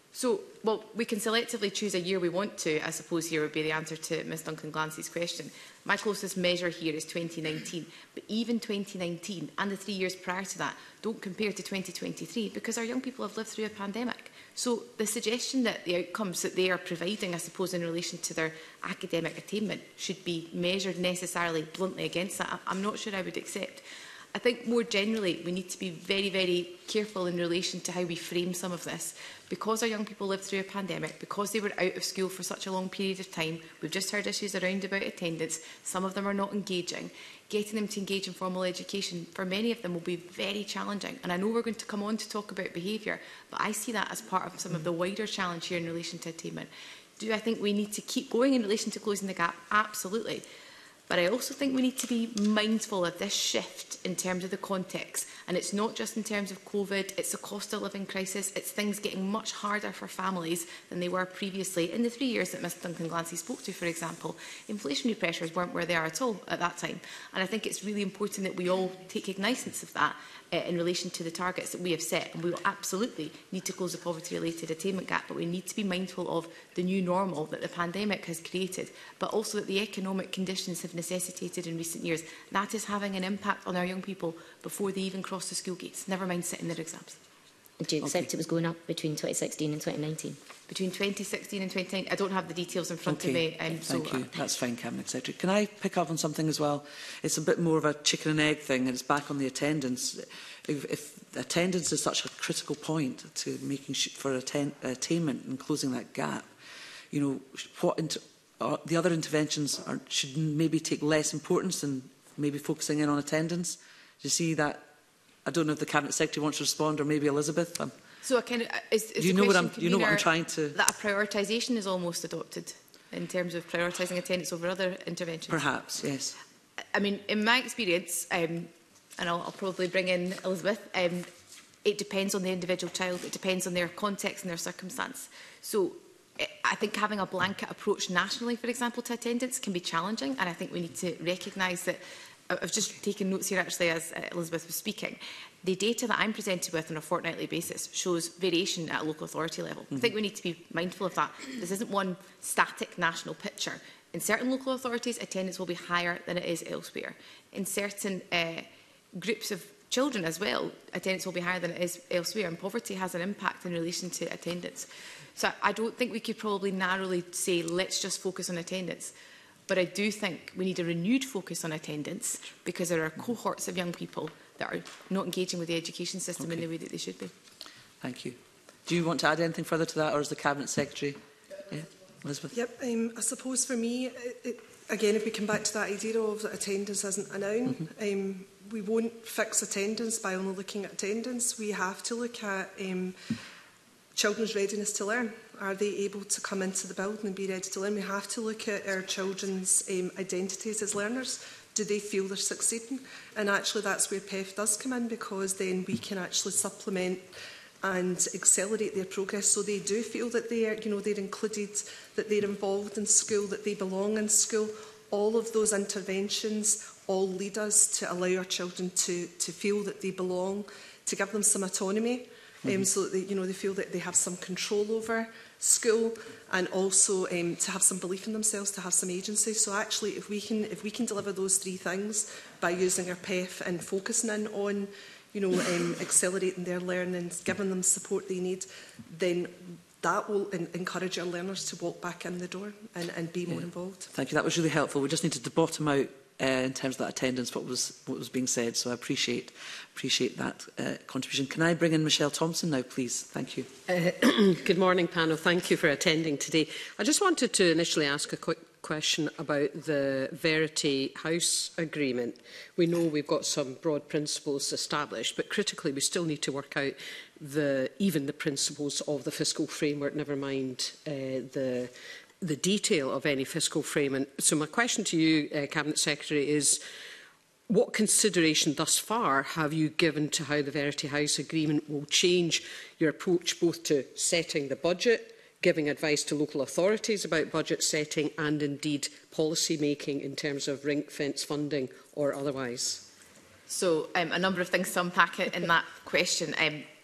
So, well, we can selectively choose a year we want to, I suppose here would be the answer to Miz Duncan Glancy's question. My closest measure here is twenty nineteen, but even twenty nineteen and the three years prior to that don't compare to twenty twenty-three because our young people have lived through a pandemic. So the suggestion that the outcomes that they are providing, I suppose, in relation to their academic attainment should be measured necessarily bluntly against that, I'm not sure I would accept. I think more generally we need to be very, very careful in relation to how we frame some of this. Because our young people lived through a pandemic, because they were out of school for such a long period of time, we've just heard issues around about attendance, some of them are not engaging. Getting them to engage in formal education, for many of them, will be very challenging. And I know we're going to come on to talk about behaviour, but I see that as part of some of the wider challenge here in relation to attainment. Do I think we need to keep going in relation to closing the gap? Absolutely. But I also think we need to be mindful of this shift in terms of the context. And it's not just in terms of COVID, it's the cost of living crisis, it's things getting much harder for families than they were previously. In the three years that Miz Duncan Glancy spoke to, for example, inflationary pressures weren't where they are at all at that time. And I think it's really important that we all take cognizance of that uh, in relation to the targets that we have set. And we will absolutely need to close the poverty-related attainment gap, but we need to be mindful of the new normal that the pandemic has created, but also that the economic conditions have necessitated in recent years. That is having an impact on our young people before they even cross the school gates, never mind sitting their exams. Do you accept okay. it was going up between twenty sixteen and twenty nineteen? Between twenty sixteen and twenty nineteen, I don't have the details in front okay. of me. Um, Thank so, you. That's fine, Cabinet Secretary. Can I pick up on something as well? It's a bit more of a chicken and egg thing, and it's back on the attendance. If, if attendance is such a critical point to making sh for atten attainment and closing that gap, you know, what inter uh, the other interventions are, should maybe take less importance than maybe focusing in on attendance. Do you see that? I don't know if the Cabinet Secretary wants to respond, or maybe Elizabeth. Um, so, I kind of, is, is you the know what I'm. question, You know what I'm Convener, trying to. That a prioritisation is almost adopted in terms of prioritising attendance over other interventions. Perhaps, yes. I mean, in my experience, um, and I'll, I'll probably bring in Elizabeth. Um, it depends on the individual child. It depends on their context and their circumstance. So, I think having a blanket approach nationally, for example, to attendance can be challenging, and I think we need to recognise that. I've just taken notes here actually as Elizabeth was speaking. The data that I'm presented with on a fortnightly basis shows variation at a local authority level. Mm-hmm. I think we need to be mindful of that. This isn't one static national picture. In certain local authorities, attendance will be higher than it is elsewhere. In certain uh, groups of children as well, attendance will be higher than it is elsewhere, and poverty has an impact in relation to attendance. So I don't think we could probably narrowly say, let's just focus on attendance. But I do think we need a renewed focus on attendance because there are cohorts of young people that are not engaging with the education system okay. in the way that they should be. Thank you. Do you want to add anything further to that, or is the Cabinet Secretary? Yeah, Elizabeth? Yep, um, I suppose for me, it, it, again, if we come back to that idea of that attendance isn't a noun, mm-hmm. um, we won't fix attendance by only looking at attendance. We have to look at um, children's readiness to learn. Are they able to come into the building and be ready to learn? We have to look at our children's um, identities as learners. Do they feel they're succeeding? And actually that's where P E F does come in, because then we can actually supplement and accelerate their progress so they do feel that they're, you know, they're included, that they're involved in school, that they belong in school. All of those interventions all lead us to allow our children to, to feel that they belong, to give them some autonomy. Um, mm-hmm. So that they, you know, they feel that they have some control over school, and also um, to have some belief in themselves, to have some agency. So actually, if we can, if we can deliver those three things by using our P E F and focusing in on, you know, um, accelerating their learning, giving them support they need, then that will in encourage our learners to walk back in the door and, and be yeah. more involved. Thank you. That was really helpful. We just needed to bottom out Uh, in terms of that attendance, what was what was being said. So I appreciate appreciate that uh, contribution. Can I bring in Michelle Thompson now, please? Thank you. Uh, good morning, panel. Thank you for attending today. I just wanted to initially ask a quick question about the Verity House agreement. We know we've got some broad principles established, but critically we still need to work out the even the principles of the fiscal framework, never mind uh, the the detail of any fiscal frame. And so my question to you, uh, Cabinet Secretary, is what consideration thus far have you given to how the Verity House agreement will change your approach both to setting the budget, giving advice to local authorities about budget setting, and indeed policy making in terms of ring-fence funding or otherwise? So um, a number of things to unpack in that question. Um,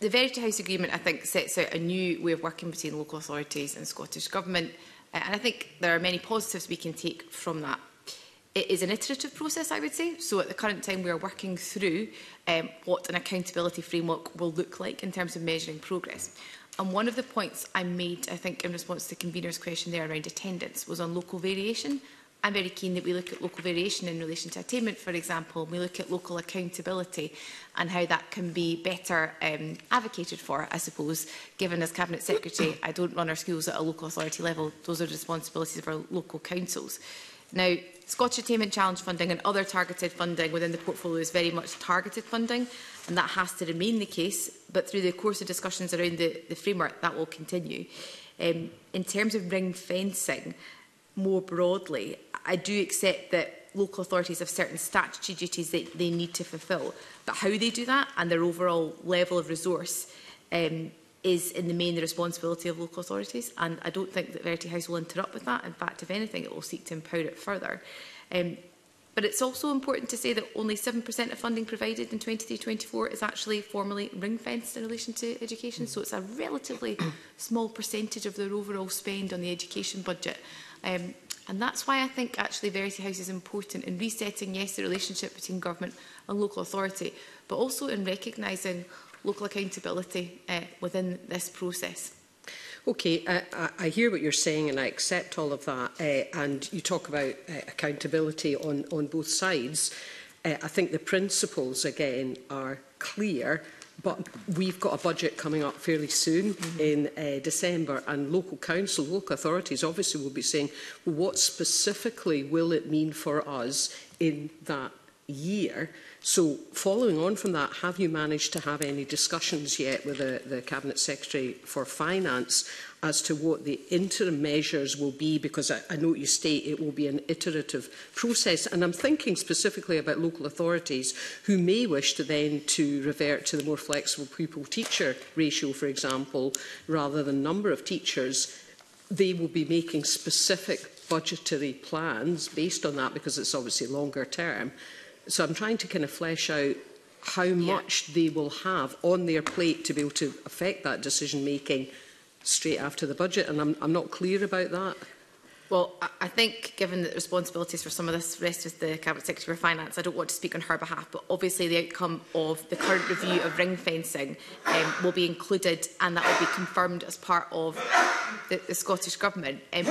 the Verity House Agreement, I think, sets out a new way of working between local authorities and Scottish Government, uh, and I think there are many positives we can take from that. It is an iterative process, I would say. So at the current time, we are working through um, what an accountability framework will look like in terms of measuring progress. And one of the points I made, I think, in response to the convener's question there around attendance was on local variation. I'm very keen that we look at local variation in relation to attainment, for example. We look at local accountability and how that can be better um, advocated for, I suppose, given as Cabinet Secretary, I don't run our schools at a local authority level. Those are the responsibilities of our local councils. Now, Scottish Attainment Challenge funding and other targeted funding within the portfolio is very much targeted funding, and that has to remain the case, but through the course of discussions around the, the framework, that will continue. Um, in terms of ring fencing, more broadly, I do accept that local authorities have certain statutory duties that they need to fulfil, but how they do that and their overall level of resource um, is in the main the responsibility of local authorities, and I don't think that Verity House will interrupt with that. In fact, if anything, it will seek to empower it further. Um, but it's also important to say that only seven percent of funding provided in twenty-three twenty-four is actually formally ring-fenced in relation to education, so it's a relatively small percentage of their overall spend on the education budget. Um, and that's why I think actually Verity House is important in resetting, yes, the relationship between government and local authority, but also in recognising local accountability uh, within this process. Okay, uh, I, I hear what you're saying and I accept all of that. Uh, and you talk about uh, accountability on, on both sides. Uh, I think the principles, again, are clear, but we've got a budget coming up fairly soon mm-hmm. in uh, December, and local council, local authorities obviously will be saying, well, what specifically will it mean for us in that year? So, following on from that, have you managed to have any discussions yet with the, the Cabinet Secretary for Finance as to what the interim measures will be? Because I, I know you state it will be an iterative process, and I'm thinking specifically about local authorities who may wish to then to revert to the more flexible pupil-teacher ratio, for example, rather than number of teachers. They will be making specific budgetary plans based on that, because it's obviously longer term. So I'm trying to kind of flesh out how much yeah. they will have on their plate to be able to affect that decision-making straight after the budget, and I'm, I'm not clear about that. Well, I think, given the responsibilities for some of this rest with the Cabinet Secretary for Finance, I don't want to speak on her behalf, but obviously the outcome of the current review of ring fencing um, will be included, and that will be confirmed as part of the, the Scottish Government. Um,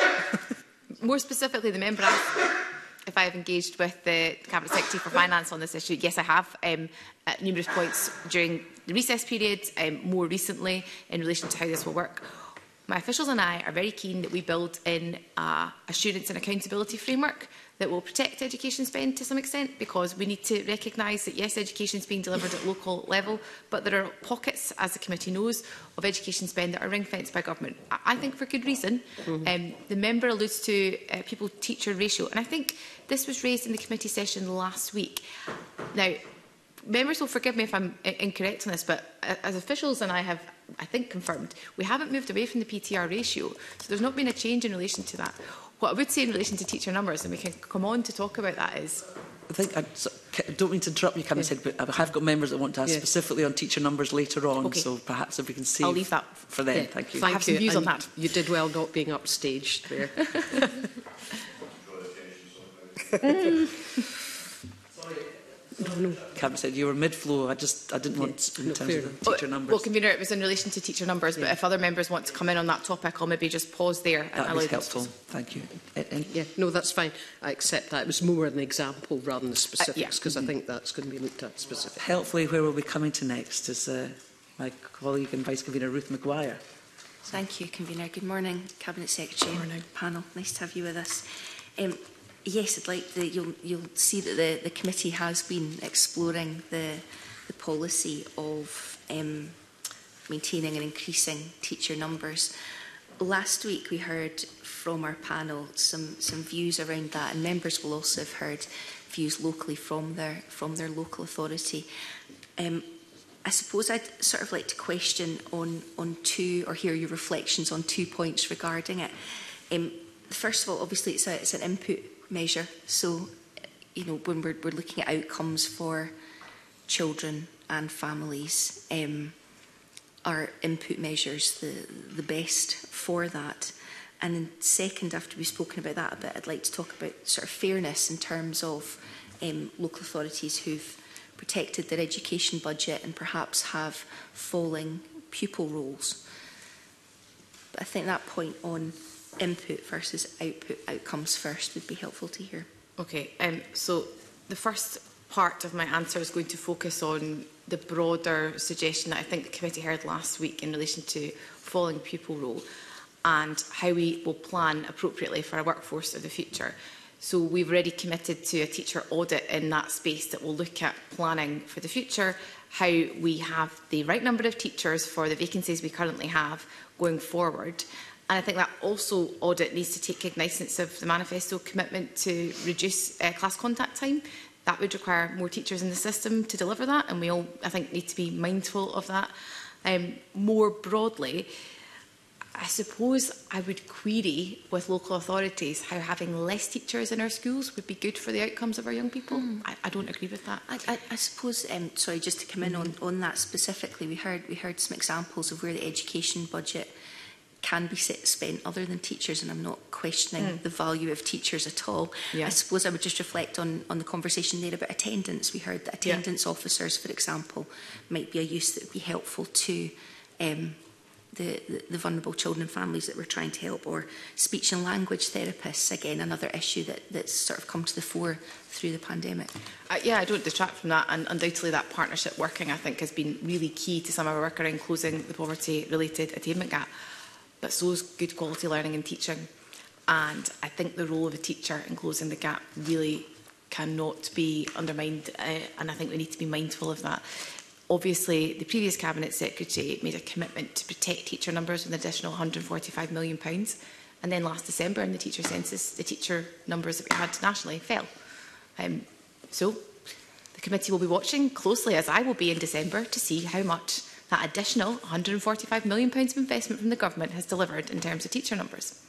more specifically, the member asked if I have engaged with the Cabinet Secretary for Finance on this issue. Yes, I have, um, at numerous points during the recess period, um, more recently in relation to how this will work. My officials and I are very keen that we build in a assurance and accountability framework that will protect education spend to some extent, because we need to recognise that, yes, education is being delivered at local level, but there are pockets, as the committee knows, of education spend that are ring-fenced by government. I, I think for good reason. Mm-hmm. um, the member alludes to uh, pupil-teacher ratio, and I think this was raised in the committee session last week. Now, members will forgive me if I'm incorrect on this, but as officials and I have, I think, confirmed, we haven't moved away from the P T R ratio, so there's not been a change in relation to that. What I would say in relation to teacher numbers, and we can come on to talk about that, is... I think I don't mean to interrupt you, Cabinet Secretary, but I have got members that want to ask yeah. specifically on teacher numbers later on, okay. so perhaps if we can save I'll leave that for them. Yeah. Thank you. Thank I have you. some views and on that. You did well not being upstaged there. No, no. Cabinet said you were mid-flow. I just I didn't yeah, want in no, terms of the teacher oh, numbers. Well, convener, it was in relation to teacher numbers, yeah. but if other members want to come in on that topic, I'll maybe just pause there. And that allow was helpful. Thank you. And, yeah, no, that's fine. I accept that. It was more an example rather than the specifics, because uh, yeah. mm-hmm. I think that's going to be looked at specifically. Helpfully, where we'll be coming to next is uh, my colleague and Vice Convener Ruth Maguire. Thank you, Convener. Good morning, Cabinet Secretary. Good morning. Panel. Nice to have you with us. Um, Yes, I'd like the, you'll, you'll see that the, the committee has been exploring the, the policy of um, maintaining and increasing teacher numbers. Last week we heard from our panel some, some views around that, and members will also have heard views locally from their, from their local authority. Um, I suppose I'd sort of like to question on, on two, or hear your reflections on two points regarding it. Um, first of all, obviously it's, a, it's an input measure, so you know when we're, we're looking at outcomes for children and families, um, are input measures the, the best for that? And then second, after we've spoken about that a bit, I'd like to talk about sort of fairness in terms of um, local authorities who've protected their education budget and perhaps have falling pupil rolls. But I think that point on input versus output outcomes first would be helpful to hear. Okay, um, so the first part of my answer is going to focus on the broader suggestion that I think the committee heard last week in relation to falling pupil roll and how we will plan appropriately for our workforce of the future. So we've already committed to a teacher audit in that space that will look at planning for the future, how we have the right number of teachers for the vacancies we currently have going forward. And I think that also audit needs to take cognizance of the manifesto commitment to reduce uh, class contact time. That would require more teachers in the system to deliver that, and we all, I think, need to be mindful of that. Um, more broadly, I suppose I would query with local authorities how having less teachers in our schools would be good for the outcomes of our young people. Mm. I, I don't agree with that. I, I, I suppose, um, sorry, just to come in mm. on, on that specifically, we heard, we heard some examples of where the education budget can be spent other than teachers, and I'm not questioning mm. the value of teachers at all. Yeah. I suppose I would just reflect on, on the conversation there about attendance. We heard that attendance yeah. officers, for example, might be a use that would be helpful to um, the, the, the vulnerable children and families that we're trying to help, or speech and language therapists, again, another issue that, that's sort of come to the fore through the pandemic. Uh, yeah, I don't detract from that, and undoubtedly that partnership working, I think, has been really key to some of our work around closing the poverty-related attainment gap. But so is good quality learning and teaching. And I think the role of a teacher in closing the gap really cannot be undermined, uh, and I think we need to be mindful of that. Obviously, the previous Cabinet Secretary made a commitment to protect teacher numbers with an additional one hundred and forty-five million pounds, and then last December in the teacher census, the teacher numbers that we had nationally fell. Um, so the committee will be watching closely, as I will be in December, to see how much that additional one hundred and forty-five million pounds of investment from the government has delivered in terms of teacher numbers.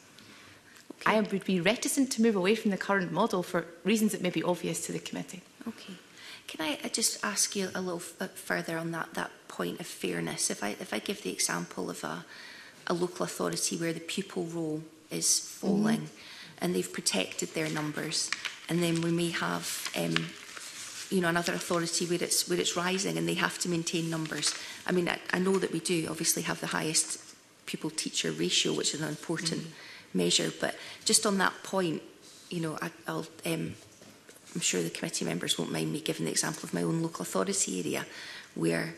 Okay. I would be reticent to move away from the current model for reasons that may be obvious to the committee. Okay. Can I just ask you a little further on that, that point of fairness? If I, if I give the example of a, a local authority where the pupil roll is falling mm-hmm. and they've protected their numbers, and then we may have um, you know, another authority where it's, where it's rising and they have to maintain numbers. I mean, I, I know that we do obviously have the highest pupil-teacher ratio, which is an important mm-hmm. measure, but just on that point, you know, I, I'll... Um, I'm sure the committee members won't mind me giving the example of my own local authority area where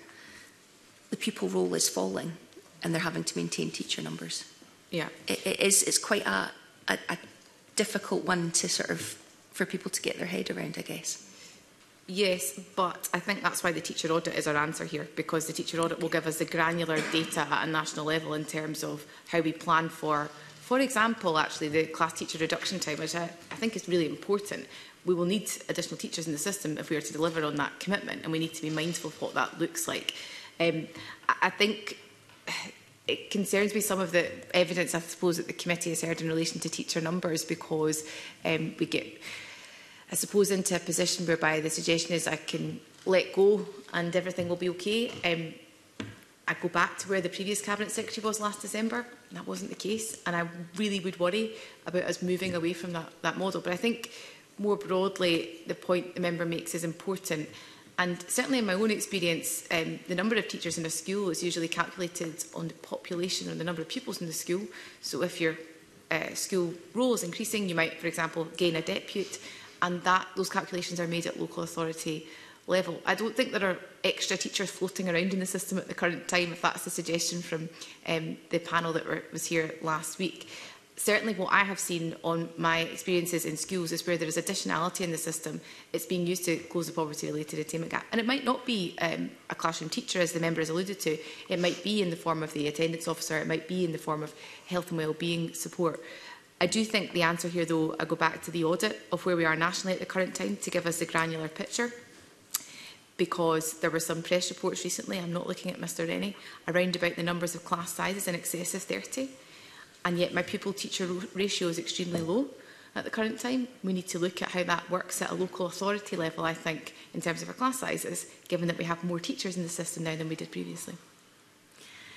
the pupil roll is falling and they're having to maintain teacher numbers. Yeah. It, it is, it's quite a, a, a difficult one to sort of, for people to get their head around, I guess. Yes, but I think that's why the teacher audit is our answer here, because the teacher audit will give us the granular data at a national level in terms of how we plan for, for example, actually the class teacher reduction time, which I, I think is really important. We will need additional teachers in the system if we are to deliver on that commitment, and we need to be mindful of what that looks like. Um, I think it concerns me some of the evidence, I suppose, that the committee has heard in relation to teacher numbers, because um, we get, I suppose, into a position whereby the suggestion is I can let go and everything will be okay. Um, I go back to where the previous Cabinet Secretary was last December, and that wasn't the case, and I really would worry about us moving away from that, that model. But I think more broadly, the point the member makes is important. And certainly in my own experience, um, the number of teachers in a school is usually calculated on the population or the number of pupils in the school. So if your uh, school roll is increasing, you might, for example, gain a depute, and that those calculations are made at local authority level. I don't think there are extra teachers floating around in the system at the current time, if that's the suggestion from um, the panel that were, was here last week. Certainly what I have seen on my experiences in schools is where there is additionality in the system, it's being used to close the poverty-related attainment gap. And it might not be um, a classroom teacher, as the member has alluded to. It might be in the form of the attendance officer. It might be in the form of health and wellbeing support. I do think the answer here, though, I go back to the audit of where we are nationally at the current time to give us a granular picture, because there were some press reports recently, I'm not looking at Mr Rennie, around about the numbers of class sizes in excess of thirty. And yet my pupil-teacher ratio is extremely low at the current time. We need to look at how that works at a local authority level, I think, in terms of our class sizes, given that we have more teachers in the system now than we did previously.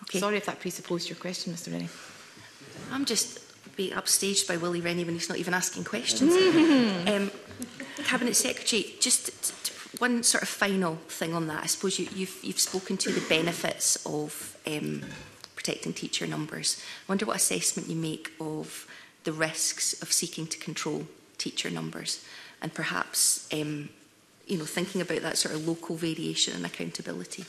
Okay. Sorry if that presupposed your question, Mr Rennie. I'm just being upstaged by Willie Rennie when he's not even asking questions. um, Cabinet Secretary, just t t one sort of final thing on that. I suppose you, you've, you've spoken to the benefits of um, protecting teacher numbers. I wonder what assessment you make of the risks of seeking to control teacher numbers, and perhaps um, you know, thinking about that sort of local variation and accountability.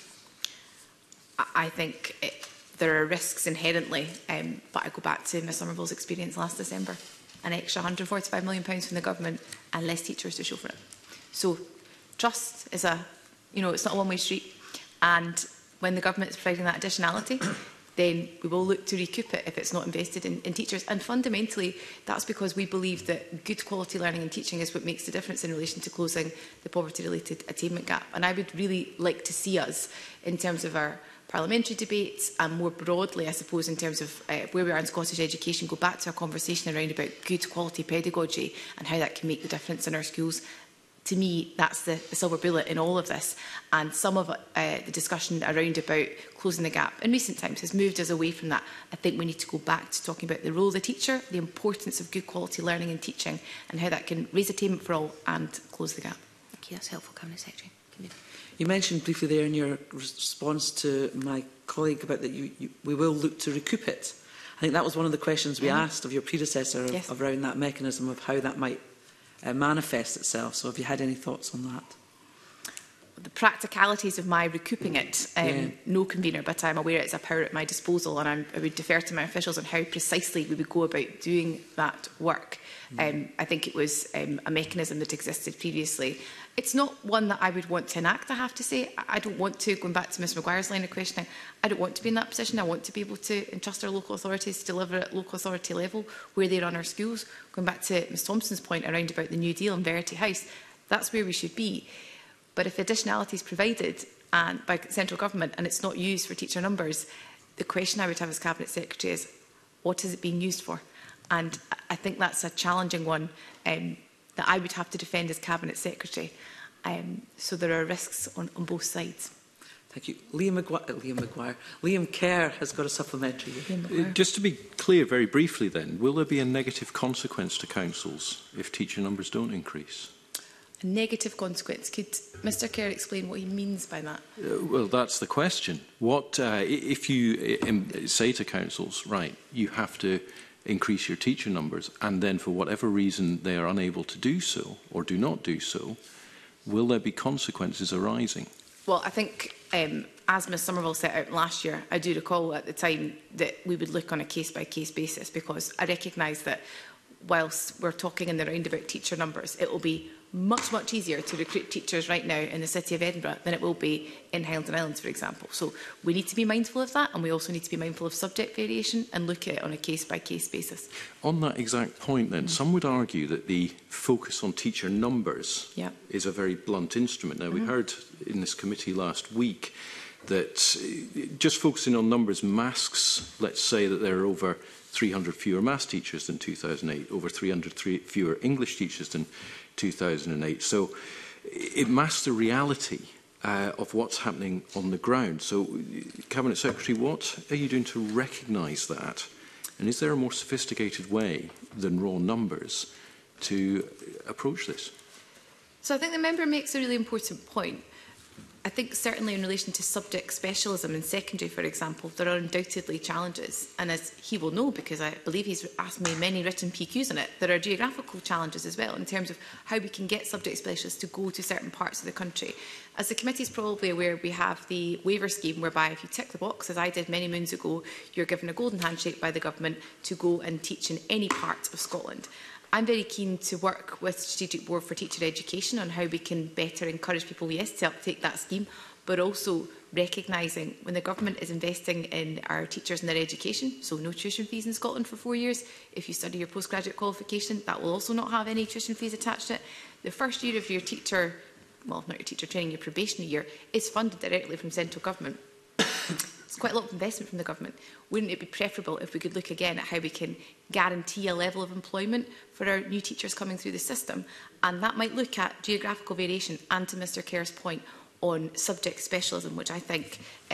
I think it, there are risks inherently, um, but I go back to Miz Somerville's experience last December. An extra one hundred and forty-five million pounds from the government and less teachers to show for it. So trust is a, you know, it's not a one-way street. And when the government is providing that additionality, then we will look to recoup it if it's not invested in, in teachers. And fundamentally, that's because we believe that good quality learning and teaching is what makes the difference in relation to closing the poverty-related attainment gap. And I would really like to see us, in terms of our parliamentary debates and more broadly, I suppose, in terms of uh, where we are in Scottish education, go back to a conversation around about good quality pedagogy and how that can make the difference in our schools. To me, that's the, the silver bullet in all of this. And some of uh, the discussion around about closing the gap in recent times has moved us away from that. I think we need to go back to talking about the role of the teacher, the importance of good quality learning and teaching, and how that can raise attainment for all and close the gap. Thank you, that's helpful, Cabinet Secretary. You mentioned briefly there in your response to my colleague about that you, you, we will look to recoup it. I think that was one of the questions we mm. asked of your predecessor yes. around that mechanism of how that might uh, manifest itself. So have you had any thoughts on that? The practicalities of my recouping it, um, yeah. no convener, but I'm aware it's a power at my disposal, and I'm, I would defer to my officials on how precisely we would go about doing that work. Mm. Um, I think it was um, a mechanism that existed previously. It's not one that I would want to enact, I have to say. I don't want to, going back to Miz Maguire's line of questioning, I don't want to be in that position. I want to be able to entrust our local authorities to deliver at local authority level where they run our schools. Going back to Miz Thompson's point around about the New Deal and Verity House, that's where we should be. But if additionality is provided and by central government and it's not used for teacher numbers, the question I would have as Cabinet Secretary is, what is it being used for? And I think that's a challenging one um, that I would have to defend as Cabinet Secretary. Um, so there are risks on, on both sides. Thank you. Liam Maguire, Liam Maguire. Liam Kerr has got a supplementary. Uh, just to be clear very briefly then, will there be a negative consequence to councils if teacher numbers don't increase? A negative consequence. Could Mr Kerr explain what he means by that? Uh, well, that's the question. What uh, if you um, say to councils, right, you have to increase your teacher numbers, and then for whatever reason they are unable to do so or do not do so, will there be consequences arising? Well, I think, um, as Miz Somerville set out last year, I do recall at the time that we would look on a case-by-case basis, because I recognise that whilst we're talking in the round about teacher numbers, it will be much, much easier to recruit teachers right now in the City of Edinburgh than it will be in Highlands and Islands, for example. So we need to be mindful of that, and we also need to be mindful of subject variation and look at it on a case-by-case basis. On that exact point then, mm. some would argue that the focus on teacher numbers yeah. is a very blunt instrument. Now, mm-hmm. we heard in this committee last week that just focusing on numbers masks, let's say that there are over three hundred fewer maths teachers than two thousand eight, over three hundred fewer English teachers than two thousand eight. So it masks the reality uh, of what's happening on the ground. So, Cabinet Secretary, what are you doing to recognise that? And is there a more sophisticated way than raw numbers to approach this? So I think the member makes a really important point. I think certainly in relation to subject specialism in secondary, for example, there are undoubtedly challenges. And as he will know, because I believe he's asked me many written P Qs on it, there are geographical challenges as well in terms of how we can get subject specialists to go to certain parts of the country. As the committee is probably aware, we have the waiver scheme whereby if you tick the box, as I did many moons ago, you're given a golden handshake by the government to go and teach in any part of Scotland. I'm very keen to work with Strategic Board for Teacher Education on how we can better encourage people, yes, to uptake that scheme, but also recognising when the government is investing in our teachers and their education, so no tuition fees in Scotland for four years. If you study your postgraduate qualification, that will also not have any tuition fees attached to it. The first year of your teacher, well, not your teacher training, your probationary year, is funded directly from central government. It's quite a lot of investment from the government. Wouldn't it be preferable if we could look again at how we can guarantee a level of employment for our new teachers coming through the system? And that might look at geographical variation and, to Mr Kerr's point, on subject specialism, which I think uh,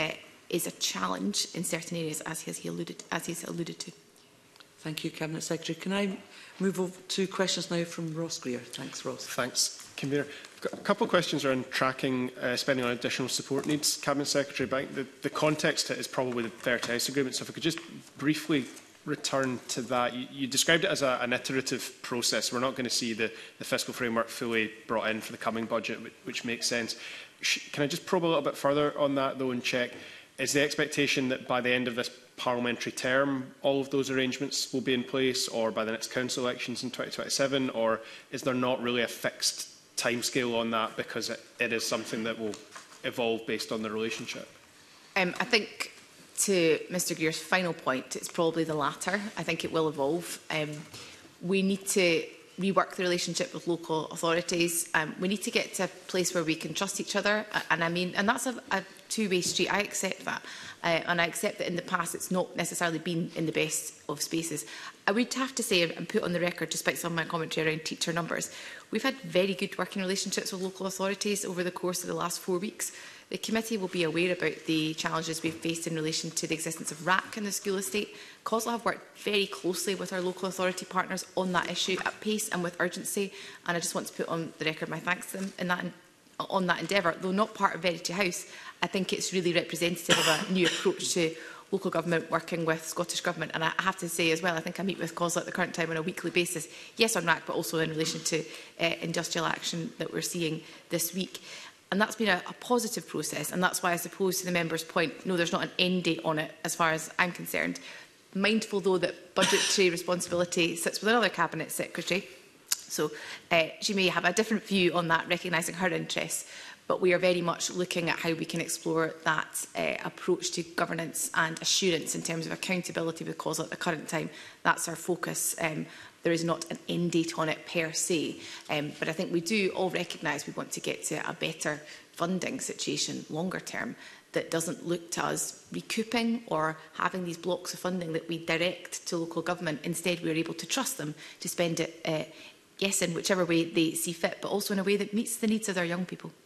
is a challenge in certain areas, as he has he alluded, as he's alluded to. Thank you, Cabinet Secretary. Can I move over to questions now from Ross Greer? Thanks, Ross. Thanks, Convener. I've got a couple of questions around tracking uh, spending on additional support needs, Cabinet Secretary. But the, the context to it is probably the thirty House Agreement. So if I could just briefly return to that. You, you described it as a, an iterative process. We're not going to see the, the fiscal framework fully brought in for the coming budget, which, which makes sense. Sh can I just probe a little bit further on that, though, and check, is the expectation that by the end of this parliamentary term, all of those arrangements will be in place, or by the next council elections in twenty twenty-seven, or is there not really a fixed timescale on that because it, it is something that will evolve based on the relationship? Um, I think to Mr Greer's final point, it's probably the latter. I think it will evolve. Um, we need to rework the relationship with local authorities. Um, we need to get to a place where we can trust each other. And I mean, and that's a, a two-way street. I accept that. Uh, and I accept that in the past it's not necessarily been in the best of spaces. I would have to say and put on the record, despite some of my commentary around teacher numbers, we've had very good working relationships with local authorities over the course of the last four weeks. The committee will be aware about the challenges we've faced in relation to the existence of R A C in the school estate. COSLA have worked very closely with our local authority partners on that issue at pace and with urgency, and I just want to put on the record my thanks to them in that, on that endeavour. Though not part of Verity House, I think it's really representative of a new approach to local government working with Scottish Government. And I have to say as well, I think I meet with COSLA at the current time on a weekly basis, yes on R A C, but also in relation to uh, industrial action that we're seeing this week. And that's been a, a positive process, and that's why I suppose to the member's point, no, there's not an end date on it as far as I'm concerned. Mindful though that budgetary responsibility sits with another Cabinet Secretary, so uh, she may have a different view on that, recognising her interests, but we are very much looking at how we can explore that uh, approach to governance and assurance in terms of accountability with COSLA at the current time. That's our focus. Um, There is not an end date on it per se, um, but I think we do all recognise we want to get to a better funding situation longer term that doesn't look to us recouping or having these blocks of funding that we direct to local government. Instead, we are able to trust them to spend it, uh, yes, in whichever way they see fit, but also in a way that meets the needs of their young people.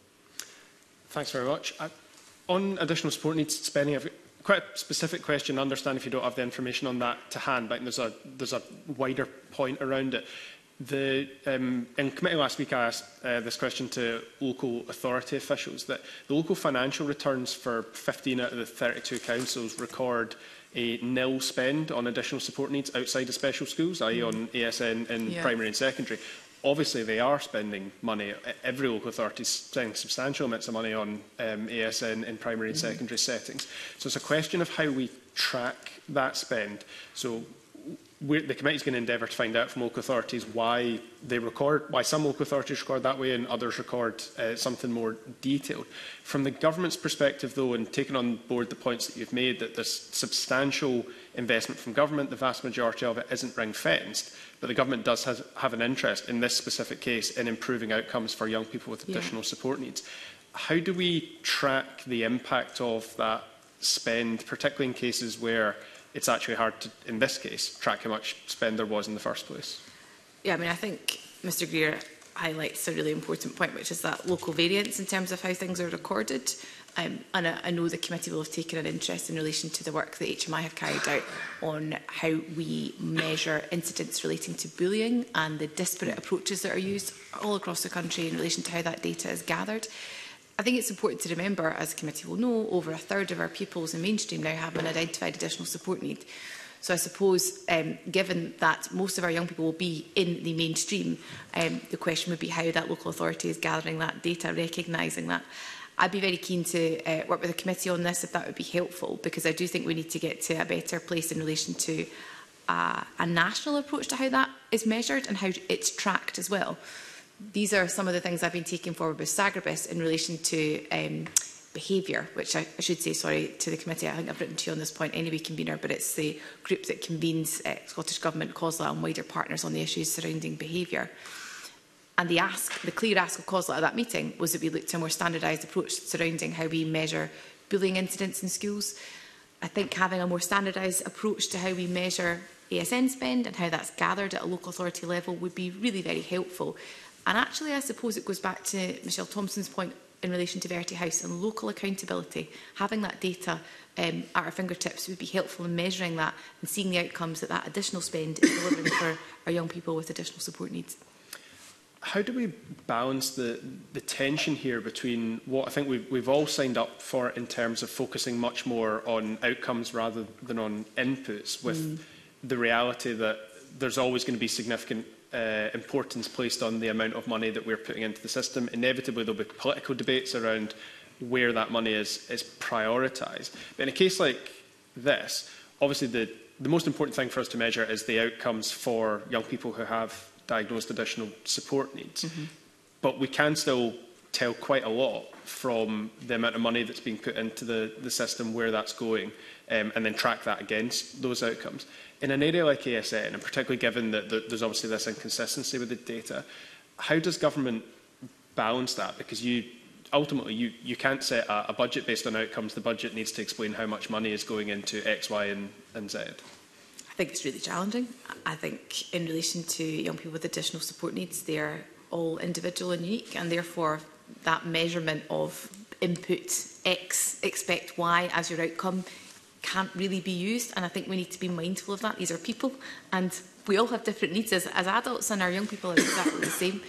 Thanks very much. I, on additional support needs spending, I've quite a specific question. I understand if you don't have the information on that to hand, but there's a there's a wider point around it. The um, in committee last week, I asked uh, this question to local authority officials that the local financial returns for fifteen out of the thirty-two councils record a nil spend on additional support needs outside of special schools, that is, on A S N in yeah. primary and secondary. Obviously, they are spending money. Every local authority is spending substantial amounts of money on um, A S N in primary and mm-hmm. secondary settings. So it's a question of how we track that spend. So we're, the committee is going to endeavour to find out from local authorities why they record, why some local authorities record that way and others record uh, something more detailed. From the government's perspective, though, and taking on board the points that you've made, that there's substantial investment from government, the vast majority of it isn't ring-fenced, but the government does has, have an interest in this specific case in improving outcomes for young people with additional yeah. support needs. How do we track the impact of that spend, particularly in cases where it's actually hard to, in this case, track how much spend there was in the first place? Yeah, I mean, I think Mr Greer highlights a really important point, which is that local variance in terms of how things are recorded. Um, and I, I know the committee will have taken an interest in relation to the work that H M I have carried out on how we measure incidents relating to bullying and the disparate approaches that are used all across the country in relation to how that data is gathered. I think it's important to remember, as the committee will know, over a third of our pupils in mainstream now have an identified additional support need. So I suppose, um, given that most of our young people will be in the mainstream, um, the question would be how that local authority is gathering that data, recognising that. I'd be very keen to uh, work with the committee on this if that would be helpful, because I do think we need to get to a better place in relation to uh, a national approach to how that is measured and how it's tracked as well. These are some of the things I've been taking forward with Sagrabus in relation to um, behaviour, which I, I should say, sorry, to the committee. I think I've written to you on this point anyway, convener, but it's the group that convenes uh, Scottish Government, COSLA and wider partners on the issues surrounding behaviour. And the ask, the clear ask of COSLA at that meeting was that we looked at a more standardised approach surrounding how we measure bullying incidents in schools. I think having a more standardised approach to how we measure A S N spend and how that's gathered at a local authority level would be really very helpful. And actually, I suppose it goes back to Michelle Thompson's point in relation to Verity House and local accountability. Having that data um, at our fingertips would be helpful in measuring that and seeing the outcomes that that additional spend is delivering for our young people with additional support needs. How do we balance the, the tension here between what I think we've, we've all signed up for in terms of focusing much more on outcomes rather than on inputs, with mm. the reality that there's always going to be significant uh, importance placed on the amount of money that we're putting into the system. Inevitably, there'll be political debates around where that money is, is prioritised. But in a case like this, obviously the, the most important thing for us to measure is the outcomes for young people who have diagnosed additional support needs. Mm-hmm. But we can still tell quite a lot from the amount of money that's being put into the, the system, where that's going, um, and then track that against those outcomes. In an area like A S N, and particularly given that there's obviously this inconsistency with the data, how does government balance that? Because you ultimately you, you can't set a, a budget based on outcomes. The budget needs to explain how much money is going into X, Y and, and Z. I think it's really challenging. I think in relation to young people with additional support needs, they are all individual and unique, and therefore that measurement of input X, expect Y as your outcome can't really be used. And I think we need to be mindful of that. These are people, and we all have different needs as, as adults, and our young people are exactly the same.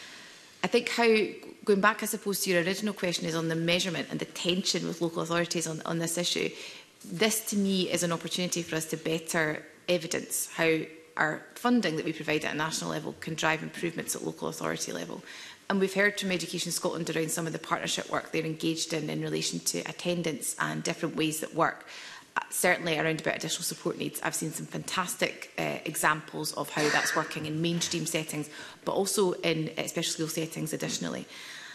I think how, going back I suppose to your original question, is on the measurement and the tension with local authorities on, on this issue. This to me is an opportunity for us to better evidence how our funding that we provide at a national level can drive improvements at local authority level. And we've heard from Education Scotland around some of the partnership work they're engaged in in relation to attendance and different ways that work. Uh, certainly around about additional support needs, I've seen some fantastic uh, examples of how that's working in mainstream settings, but also in uh, special school settings additionally.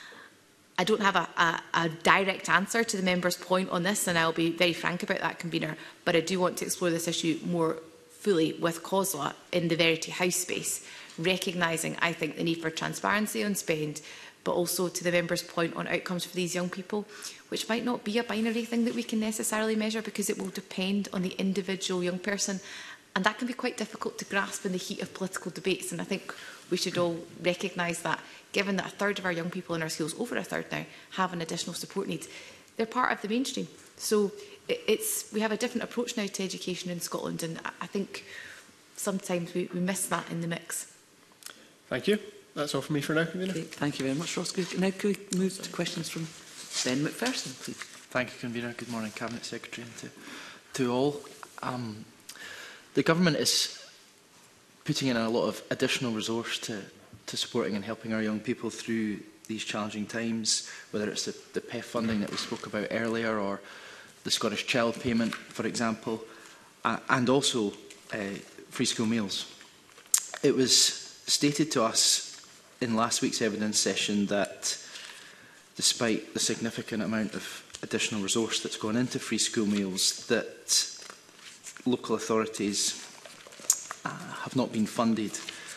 I don't have a, a, a direct answer to the member's point on this, and I'll be very frank about that, convener, but I do want to explore this issue more fully with COSLA in the Verity House space, recognising, I think, the need for transparency on spend, but also to the member's point on outcomes for these young people, which might not be a binary thing that we can necessarily measure, because it will depend on the individual young person, and that can be quite difficult to grasp in the heat of political debates. And I think we should all recognise that, given that a third of our young people in our schools, over a third now, have an additional support needs, they're part of the mainstream. So it's, we have a different approach now to education in Scotland, and I think sometimes we, we miss that in the mix. Thank you. That's all from me for now, Convener. Okay, thank you very much, Ross. Now can we move to questions from Ben McPherson, please? Thank you, Convener. Good morning, Cabinet Secretary, and to, to all. Um, the Government is putting in a lot of additional resource to, to supporting and helping our young people through these challenging times, whether it's the, the P E F funding that we spoke about earlier, or the Scottish Child Payment, for example, uh, and also uh, free school meals. It was stated to us in last week's evidence session that despite the significant amount of additional resource that's gone into free school meals, that local authorities uh, have not been funded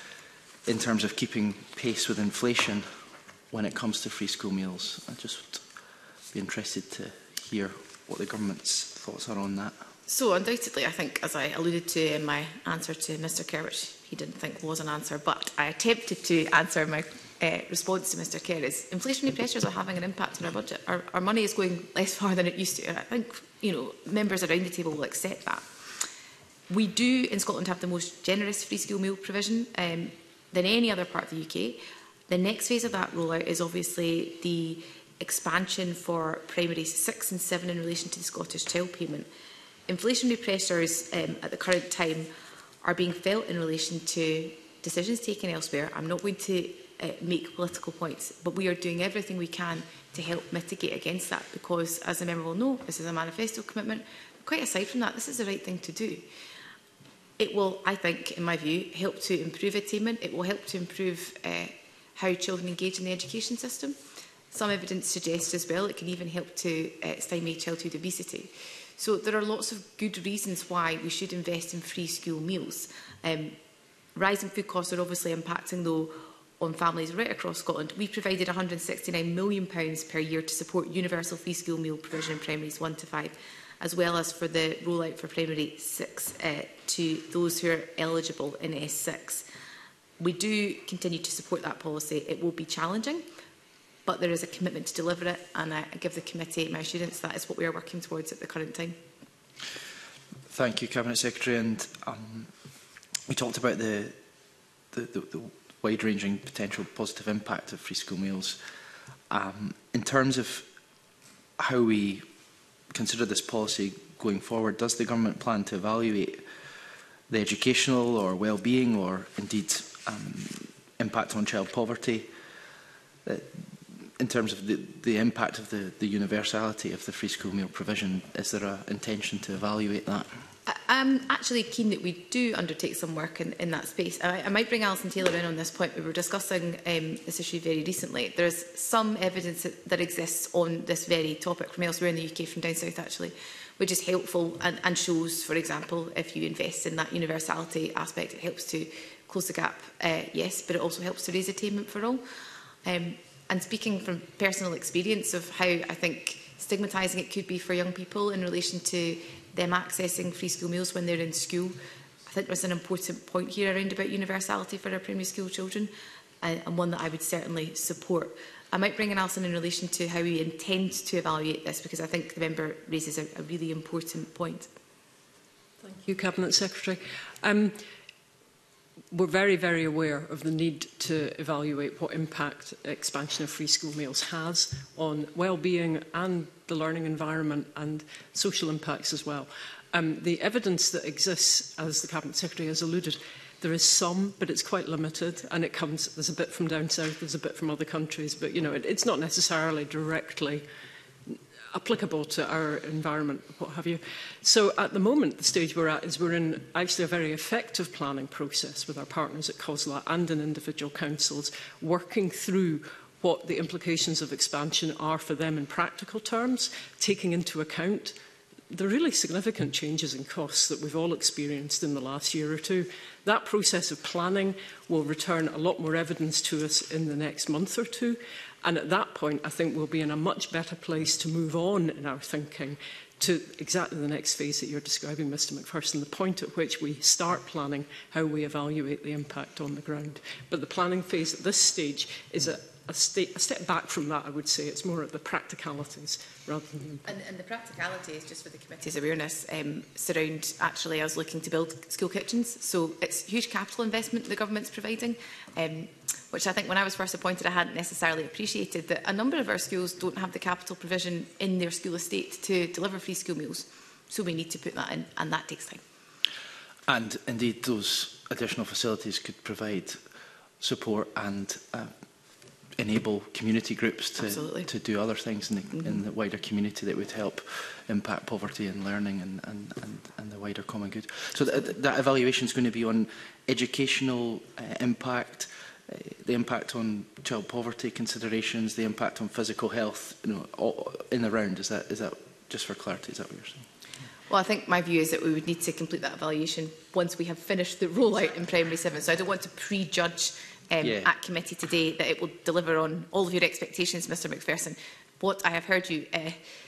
in terms of keeping pace with inflation when it comes to free school meals. I'd just be interested to hear what the Government's thoughts are on that. So undoubtedly, I think, as I alluded to in my answer to Mr Kerr, which he didn't think was an answer, but I attempted to answer my uh, response to Mr Kerr, is inflationary pressures are having an impact on our budget. Our, our money is going less far than it used to, and I think, you know, members around the table will accept that. We do in Scotland have the most generous free school meal provision um, than any other part of the U K. The next phase of that rollout is obviously the expansion for primary six and seven in relation to the Scottish Child Payment. Inflationary pressures um, at the current time are being felt in relation to decisions taken elsewhere. I'm not going to uh, make political points, but we are doing everything we can to help mitigate against that, because, as the member will know, this is a manifesto commitment. Quite aside from that, this is the right thing to do. It will, I think, in my view, help to improve attainment. It will help to improve uh, how children engage in the education system. Some evidence suggests as well it can even help to uh, stymie childhood obesity. So there are lots of good reasons why we should invest in free school meals. Um, rising food costs are obviously impacting, though, on families right across Scotland. We provided one hundred and sixty-nine million pounds per year to support universal free school meal provision in primaries one to five, as well as for the rollout for primary six uh, to those who are eligible in S six. We do continue to support that policy. It will be challenging, but there is a commitment to deliver it, and I give the committee my assurance that is what we are working towards at the current time. Thank you, Cabinet Secretary. And um, we talked about the, the, the, the wide-ranging potential positive impact of free school meals. Um, in terms of how we consider this policy going forward, does the government plan to evaluate the educational or well-being or indeed um, impact on child poverty uh, in terms of the, the impact of the, the universality of the free school meal provision? Is there an intention to evaluate that? I'm actually keen that we do undertake some work in, in that space. I, I might bring Alison Taylor in on this point. We were discussing um, this issue very recently. There's some evidence that, that exists on this very topic from elsewhere in the U K, from down south actually, which is helpful and, and shows, for example, if you invest in that universality aspect, it helps to close the gap, uh, yes, but it also helps to raise attainment for all. Um, and speaking from personal experience of how I think stigmatising it could be for young people in relation to them accessing free school meals when they're in school, I think there's an important point here around about universality for our primary school children, uh, and one that I would certainly support. I might bring in Alison in relation to how we intend to evaluate this, because I think the member raises a, a really important point. Thank you, Cabinet Secretary. Um, we're very, very aware of the need to evaluate what impact expansion of free school meals has on well-being and the learning environment and social impacts as well. Um, the evidence that exists, as the Cabinet Secretary has alluded, there is some, but it's quite limited, and it comes, there's a bit from down south, there's a bit from other countries, but you know, it, it's not necessarily directly applicable to our environment, what have you. So at the moment, the stage we're at is we're in actually a very effective planning process with our partners at COSLA and in individual councils, working through what the implications of expansion are for them in practical terms, taking into account the really significant changes in costs that we've all experienced in the last year or two. That process of planning will return a lot more evidence to us in the next month or two. And at that point, I think we'll be in a much better place to move on in our thinking to exactly the next phase that you're describing, Mr McPherson, the point at which we start planning how we evaluate the impact on the ground. But the planning phase at this stage is a A, sta a step back from that, I would say. It's more at the practicalities rather than the impact. And, and the practicality is just for the committee's awareness um, surround actually us looking to build school kitchens. So it's huge capital investment the government's providing, um, which I think when I was first appointed I hadn't necessarily appreciated, that a number of our schools don't have the capital provision in their school estate to deliver free school meals. So we need to put that in, and that takes time. And indeed those additional facilities could provide support and uh, enable community groups to, to do other things in the, mm-hmm. in the wider community that would help impact poverty and learning and, and, and, and the wider common good. So th that evaluation is going to be on educational uh, impact, uh, the impact on child poverty considerations, the impact on physical health, you know, all in the round. Is that, is that just for clarity, is that what you're saying? Well, I think my view is that we would need to complete that evaluation once we have finished the rollout in primary seven. So I don't want to prejudge Um, yeah. at committee today that it will deliver on all of your expectations, Mr McPherson. What I have heard you uh,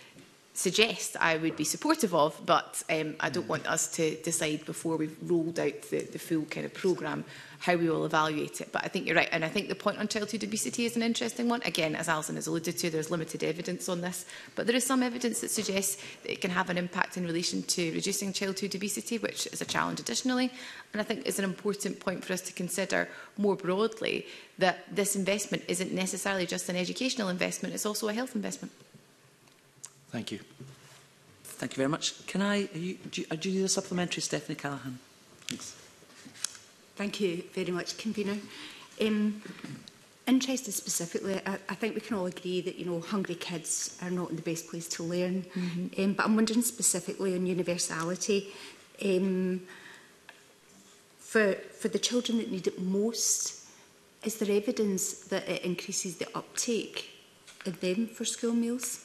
suggest I would be supportive of, but um, I don't want us to decide before we've rolled out the, the full kind of programme how we will evaluate it. But I think you're right, and I think the point on childhood obesity is an interesting one. Again, as Alison has alluded to, there's limited evidence on this, but there is some evidence that suggests that it can have an impact in relation to reducing childhood obesity, which is a challenge additionally. And I think it's an important point for us to consider more broadly that this investment isn't necessarily just an educational investment, it's also a health investment. Thank you. Thank you very much. Can I, are you, do, you, do you need a supplementary, Stephanie Callaghan? Thanks. Thank you very much, Convener. Um, interested specifically, I, I think we can all agree that, you know, hungry kids are not in the best place to learn. Mm-hmm. um, but I'm wondering specifically on universality. Um, for, for the children that need it most, is there evidence that it increases the uptake in them for school meals?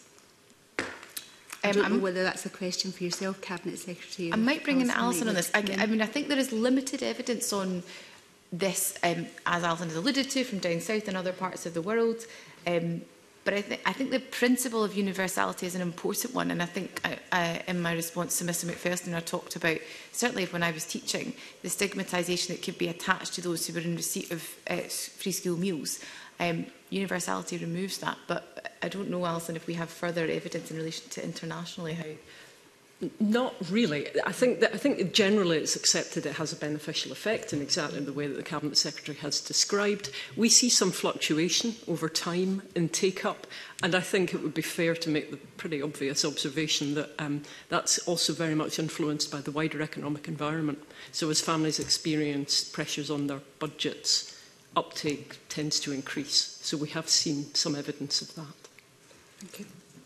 I don't um, know whether that's a question for yourself, Cabinet Secretary. I might bring in Alison on this. I, I mean, I think there is limited evidence on this, um, as Alison has alluded to, from down south and other parts of the world. Um, but I, th I think the principle of universality is an important one. And I think I, I, in my response to Mr McPherson, I talked about, certainly when I was teaching, the stigmatisation that could be attached to those who were in receipt of uh, free school meals. Um, universality removes that, but I don't know, Alison, if we have further evidence in relation to internationally how. Not really. I think that I think generally it's accepted it has a beneficial effect in exactly the way that the Cabinet Secretary has described. We see some fluctuation over time in take-up, and I think it would be fair to make the pretty obvious observation that um, that's also very much influenced by the wider economic environment. So as families experience pressures on their budgets, uptake tends to increase. So we have seen some evidence of that. Thank you.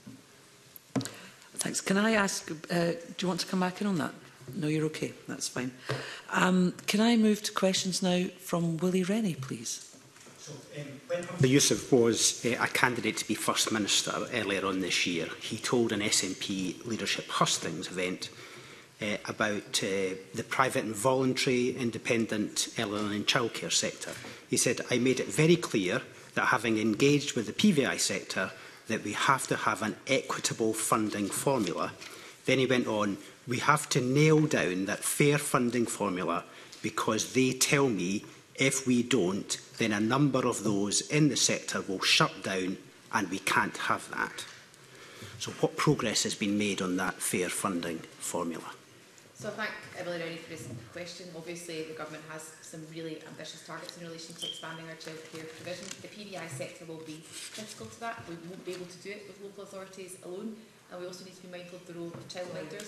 Thanks. Can I ask, uh, do you want to come back in on that? No, you're okay. That's fine. Um, can I move to questions now from Willie Rennie, please? So, um, when the Youssef was uh, a candidate to be First Minister earlier on this year, he told an S N P leadership hustings event uh, about uh, the private and voluntary independent early learning childcare sector. He said, I made it very clear that having engaged with the P V I sector, that we have to have an equitable funding formula. Then he went on, we have to nail down that fair funding formula because they tell me if we don't, then a number of those in the sector will shut down and we can't have that. So what progress has been made on that fair funding formula? So I thank Willie Rennie for his question. Obviously, the Government has some really ambitious targets in relation to expanding our childcare provision. The P V I sector will be critical to that. We won't be able to do it with local authorities alone. And we also need to be mindful of the role of childminders.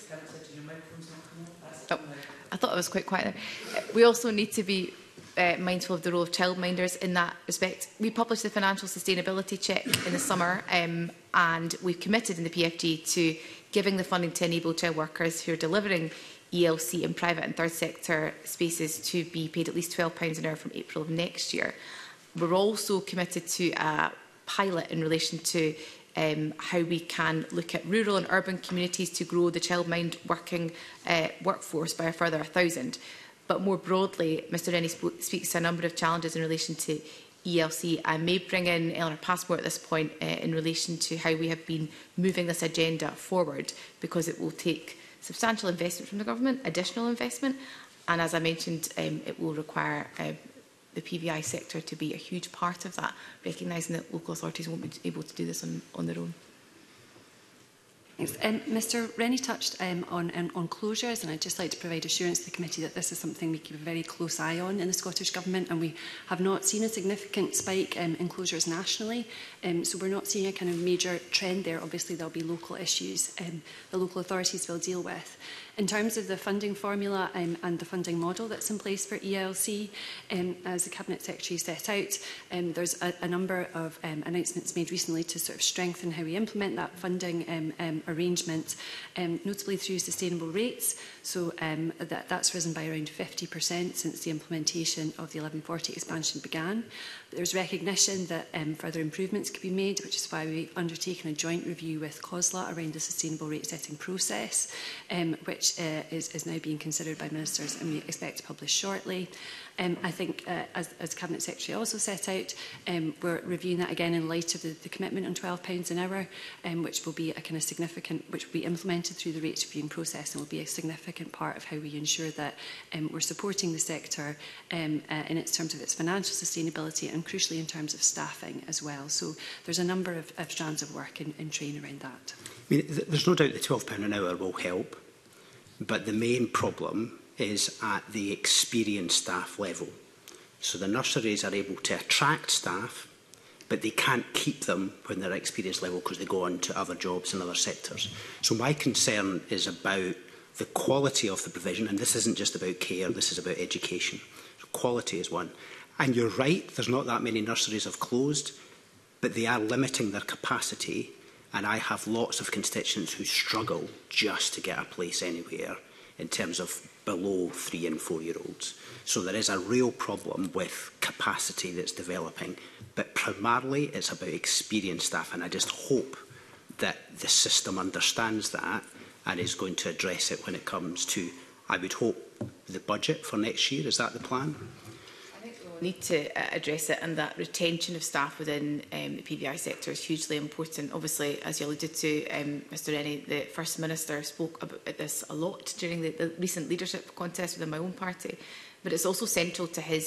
Oh, I thought I was quite quiet there. We also need to be uh, mindful of the role of childminders in that respect. We published the financial sustainability check in the summer, um, and we've committed in the P F G to giving the funding to enable child workers who are delivering E L C in private and third sector spaces to be paid at least twelve pounds an hour from April of next year. We're also committed to a pilot in relation to um, how we can look at rural and urban communities to grow the childmind working uh, workforce by a further one thousand. But more broadly, Mr Rennie sp speaks to a number of challenges in relation to E L C. I may bring in Eleanor Passmore at this point uh, in relation to how we have been moving this agenda forward, because it will take substantial investment from the Government, additional investment, and as I mentioned, um, it will require uh, the P V I sector to be a huge part of that, recognising that local authorities won't be able to do this on, on their own. Thanks. Um, Mr Rennie touched um, on, um, on closures, and I'd just like to provide assurance to the committee that this is something we keep a very close eye on in the Scottish Government, and we have not seen a significant spike um, in closures nationally, um, so we're not seeing a kind of major trend there. Obviously there'll be local issues um, the local authorities will deal with. In terms of the funding formula um, and the funding model that's in place for E L C, um, as the Cabinet Secretary set out, um, there's a, a number of um, announcements made recently to sort of strengthen how we implement that funding um, um, arrangement, um, notably through sustainable rates. So um, that, that's risen by around fifty percent since the implementation of the eleven forty expansion began. There's recognition that um, further improvements could be made, which is why we've undertaken a joint review with COSLA around the sustainable rate setting process, um, which uh, is, is now being considered by ministers and we expect to publish shortly. Um, I think, uh, as, as Cabinet Secretary also set out, um, we're reviewing that again in light of the, the commitment on twelve pounds an hour, um, which will be a kind of significant, which will be implemented through the rates reviewing process and will be a significant part of how we ensure that um, we're supporting the sector um, uh, in its terms of its financial sustainability and crucially in terms of staffing as well. So there's a number of, of strands of work in, in train around that. I mean, th there's no doubt the twelve pounds an hour will help, but the main problem is at the experienced staff level. So the nurseries are able to attract staff, but they can't keep them when they're at experienced level because they go on to other jobs in other sectors. So my concern is about the quality of the provision, and this isn't just about care, this is about education. So quality is one. And you're right, there's not that many nurseries have closed, but they are limiting their capacity, and I have lots of constituents who struggle just to get a place anywhere in terms of below three and four year olds. So there is a real problem with capacity that's developing, but primarily it's about experienced staff, and I just hope that the system understands that and is going to address it when it comes to, I would hope, the budget for next year. Is that the plan? Need to uh, address it, and that retention of staff within um, the P V I sector is hugely important. Obviously, as you alluded to, um, Mr Rennie, the First Minister spoke about this a lot during the, the recent leadership contest within my own party, but it's also central to his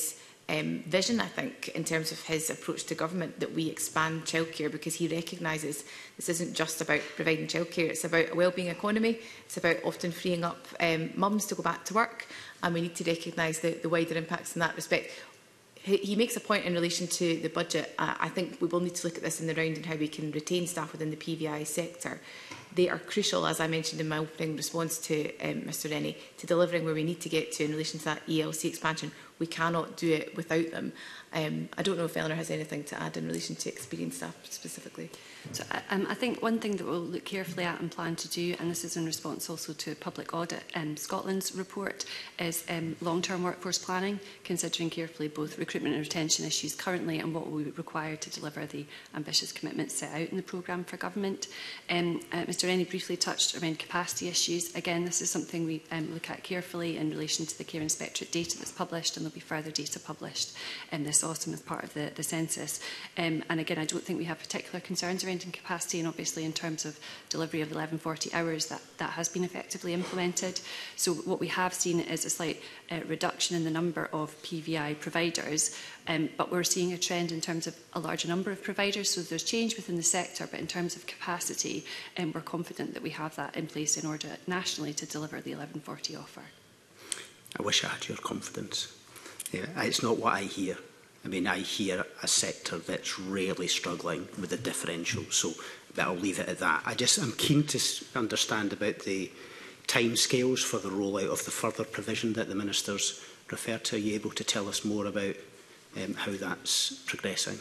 um, vision, I think, in terms of his approach to government, that we expand childcare, because he recognises this isn't just about providing childcare, it's about a wellbeing economy, it's about often freeing up um, mums to go back to work, and we need to recognise the, the wider impacts in that respect. He, he makes a point in relation to the budget. Uh, I think we will need to look at this in the round and how we can retain staff within the P V I sector. They are crucial, as I mentioned in my opening response to um, Mr Rennie, to delivering where we need to get to in relation to that E L C expansion. We cannot do it without them. Um, I don't know if Eleanor has anything to add in relation to experienced staff specifically. So um, I think one thing that we'll look carefully at and plan to do, and this is in response also to Public Audit um, Scotland's report, is um, long-term workforce planning, considering carefully both recruitment and retention issues currently and what will be required to deliver the ambitious commitments set out in the programme for government. Um, uh, Mr Rennie briefly touched around capacity issues. Again, this is something we um, look at carefully in relation to the Care Inspectorate data that's published, and there'll be further data published um, this autumn as part of the, the census. Um, and again, I don't think we have particular concerns around in capacity, and obviously in terms of delivery of eleven forty hours, that, that has been effectively implemented. So what we have seen is a slight uh, reduction in the number of P V I providers, um, but we're seeing a trend in terms of a larger number of providers, so there's change within the sector, but in terms of capacity, um, we're confident that we have that in place in order nationally to deliver the eleven forty offer. I wish I had your confidence. Yeah, it's not what I hear. I mean, I hear a sector that's really struggling with the differential, so but I'll leave it at that. I just, I'm keen to understand about the timescales for the rollout of the further provision that the Ministers referred to. Are you able to tell us more about um, how that's progressing?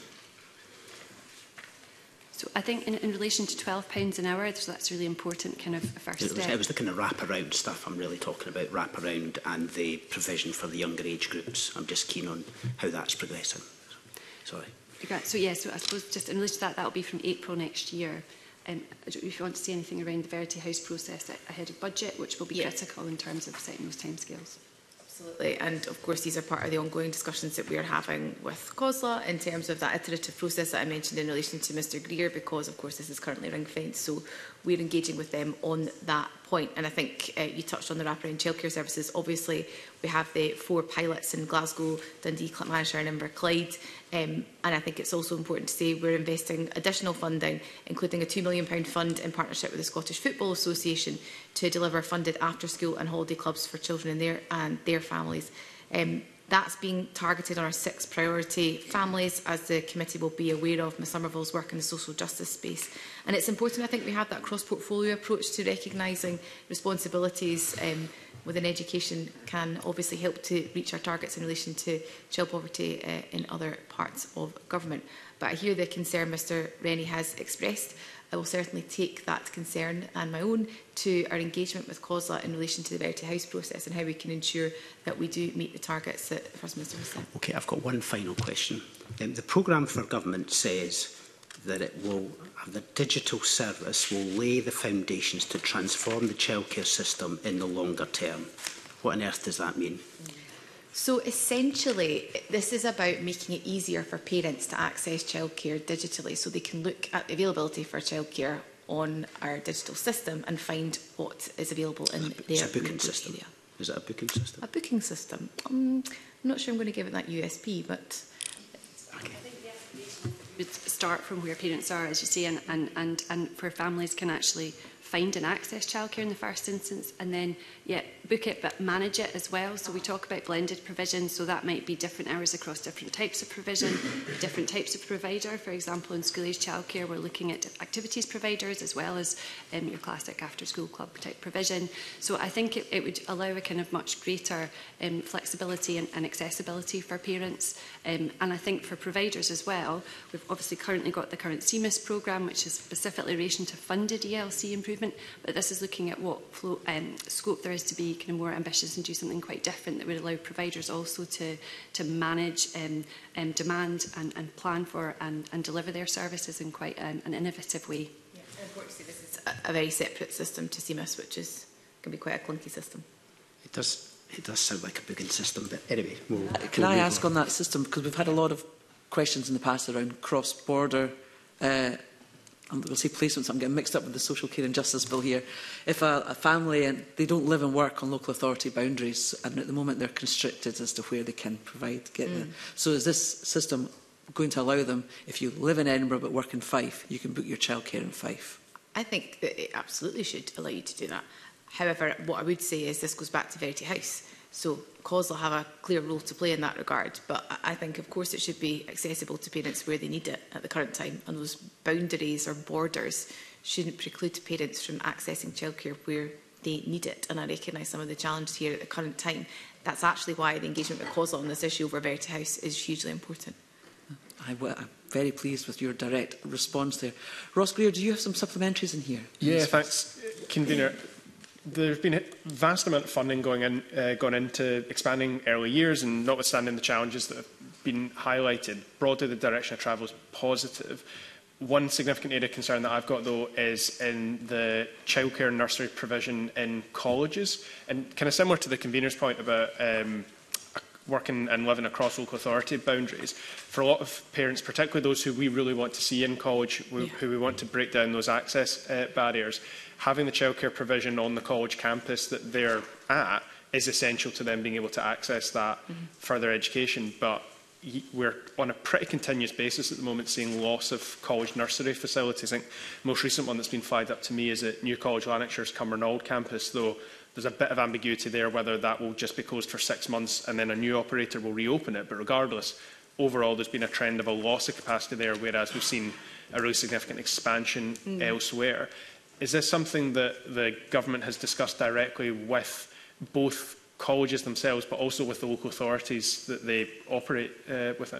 So I think in, in relation to twelve pounds an hour, so that's really important kind of first it was, step. It was the kind of wraparound stuff I'm really talking about, wraparound and the provision for the younger age groups. I'm just keen on how that's progressing. Sorry. So yeah, so I suppose just in relation to that, that will be from April next year. Um, I don't know if you want to say anything around the Verity House process ahead of budget, which will be yeah. critical in terms of setting those timescales. Absolutely, and of course these are part of the ongoing discussions that we are having with COSLA in terms of that iterative process that I mentioned in relation to Mr Greer, because of course this is currently ring-fenced, so we're engaging with them on that point. And I think uh, you touched on the wraparound childcare services. Obviously we have the four pilots in Glasgow, Dundee, Clackmannshire and Inverclyde, um, and I think it's also important to say we're investing additional funding, including a two million pound fund in partnership with the Scottish Football Association to deliver funded after-school and holiday clubs for children and their, and their families. Um, That's being targeted on our six priority families, as the committee will be aware of. Miz Somerville's work in the social justice space. And it's important, I think, we have that cross-portfolio approach to recognising responsibilities um, within education can obviously help to reach our targets in relation to child poverty uh, in other parts of government. But I hear the concern Mr Rennie has expressed. I will certainly take that concern and my own to our engagement with COSLA in relation to the Verity House process and how we can ensure that we do meet the targets that the First Minister has set. Okay, I've got one final question. Um, the programme for government says that it will have the digital service will lay the foundations to transform the childcare system in the longer term. What on earth does that mean? So essentially, this is about making it easier for parents to access childcare digitally, so they can look at the availability for childcare on our digital system and find what is available in their a booking system. Area. Is it a booking system? A booking system. Um, I'm not sure I'm going to give it that U S P, but okay. I think the expectation would start from where parents are, as you say, and and and, and where families can actually find and access childcare in the first instance, and then yeah, book it but manage it as well. So we talk about blended provision, so that might be different hours across different types of provision, different types of provider. For example, in school-age childcare, we're looking at activities providers as well as um, your classic after-school club type provision. So I think it, it would allow a kind of much greater um, flexibility and, and accessibility for parents. Um, and I think for providers as well, we've obviously currently got the current C M I S programme, which is specifically in relation to funded E L C improvement, but this is looking at what flow, um, scope there is to be kind of more ambitious and do something quite different that would allow providers also to, to manage um, um, demand and, and plan for and, and deliver their services in quite an, an innovative way. Yeah, unfortunately, this is a, a very separate system to C M I S, which is can be quite a clunky system. It does. It does sound like a booking system, but anyway. We'll, Can we'll I ask on. on that system, because we've had a lot of questions in the past around cross-border uh, I'm going to say placements, I'm getting mixed up with the Social Care and Justice Bill here. If a, a family, and they don't live and work on local authority boundaries, and at the moment they're constricted as to where they can provide, get mm. the, so is this system going to allow them, if you live in Edinburgh but work in Fife, you can book your childcare in Fife? I think that it absolutely should allow you to do that. However, what I would say is this goes back to Verity House. So C O S will have a clear role to play in that regard, but I think, of course, it should be accessible to parents where they need it at the current time, and those boundaries or borders shouldn't preclude parents from accessing childcare where they need it. And I recognise some of the challenges here at the current time. That's actually why the engagement with C O S on this issue over Verity House is hugely important. I, I'm very pleased with your direct response there. Ross Greer, do you have some supplementaries in here? Yeah, thanks, Convener. There's been a vast amount of funding going in, uh, gone into expanding early years, and notwithstanding the challenges that have been highlighted, broadly the direction of travel is positive. One significant area of concern that I've got, though, is in the childcare and nursery provision in colleges. And kind of similar to the convener's point about um, working and living across local authority boundaries, for a lot of parents, particularly those who we really want to see in college, who, yeah. who we want to break down those access uh, barriers, having the childcare provision on the college campus that they're at is essential to them being able to access that mm-hmm. further education. But we're on a pretty continuous basis at the moment seeing loss of college nursery facilities. I think the most recent one that's been flagged up to me is at New College Lanarkshire's Cumbernauld campus, though there's a bit of ambiguity there whether that will just be closed for six months and then a new operator will reopen it. But regardless, overall there's been a trend of a loss of capacity there, whereas we've seen a really significant expansion mm. elsewhere. Is this something that the government has discussed directly with both colleges themselves, but also with the local authorities that they operate uh, within?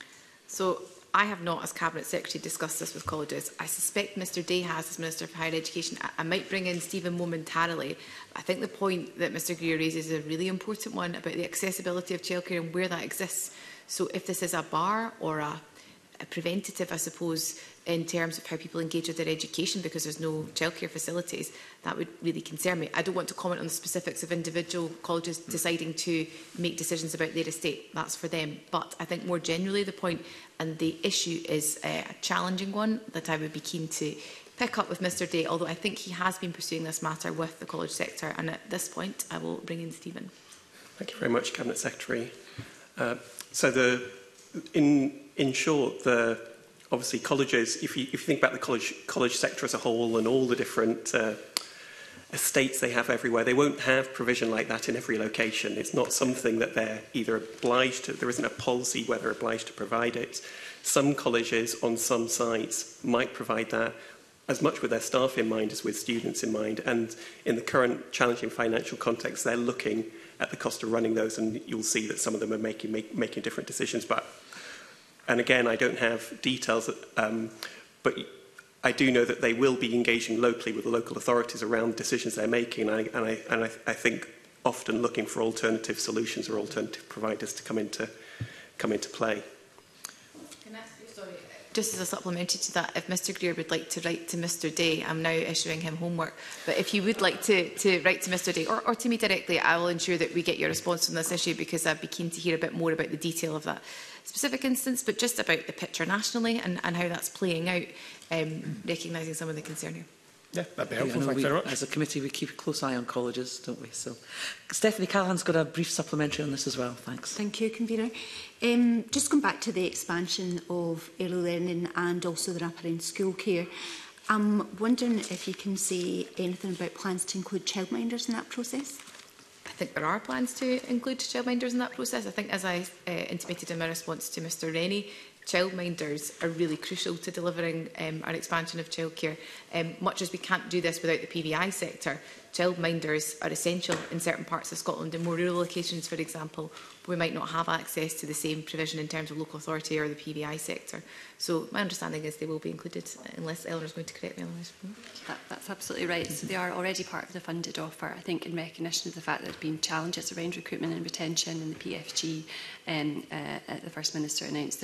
So I have not, as Cabinet Secretary, discussed this with colleges. I suspect Mr Day has, as Minister for Higher Education. I, I might bring in Stephen momentarily. I think the point that Mr Greer raises is a really important one about the accessibility of childcare and where that exists. So if this is a bar or a, a preventative, I suppose, in terms of how people engage with their education because there's no childcare facilities, that would really concern me. I don't want to comment on the specifics of individual colleges deciding to make decisions about their estate. That's for them. But I think more generally the point and the issue is uh, a challenging one that I would be keen to pick up with Mr Day, although I think he has been pursuing this matter with the college sector. And at this point, I will bring in Stephen. Thank you very much, Cabinet Secretary. Uh, so the, in, in short, the obviously colleges, if you, if you think about the college, college sector as a whole and all the different uh, estates they have everywhere, they won't have provision like that in every location. It's not something that they're either obliged to, there isn't a policy where they're obliged to provide it. Some colleges on some sites might provide that as much with their staff in mind as with students in mind. And in the current challenging financial context, they're looking at the cost of running those, and you'll see that some of them are making, make, making different decisions. But And again, I don't have details, um, but I do know that they will be engaging locally with the local authorities around decisions they're making, and I, and I, and I, I think often looking for alternative solutions or alternative providers to come into, come into play. Can I ask you, sorry, just as a supplementary to that, if Mr Greer would like to write to Mr Day, I'm now issuing him homework, but if you would like to, to write to Mr Day, or, or to me directly, I will ensure that we get your response on this issue, because I'd be keen to hear a bit more about the detail of that specific instance, but just about the picture nationally and, and how that's playing out, um, recognising some of the concern here. Yeah, that'd be helpful. Thank we, you very much. As a committee, we keep a close eye on colleges, don't we? So, Stephanie Callaghan's got a brief supplementary on this as well. Thanks. Thank you, Convener. Um, just going back to the expansion of early learning and also the wraparound school care, I'm wondering if you can say anything about plans to include childminders in that process? I think there are plans to include childminders in that process. I think, as I uh, intimated in my response to Mr Rennie, childminders are really crucial to delivering um, our expansion of childcare. Um, much as we can't do this without the P V I sector, childminders are essential in certain parts of Scotland. In more rural locations, for example, we might not have access to the same provision in terms of local authority or the P V I sector. So my understanding is they will be included, unless Eleanor is going to correct me otherwise. That, that's absolutely right. So they are already part of the funded offer, I think, in recognition of the fact that there have been challenges around recruitment and retention, and the P F G, um, uh, the First Minister announced that will be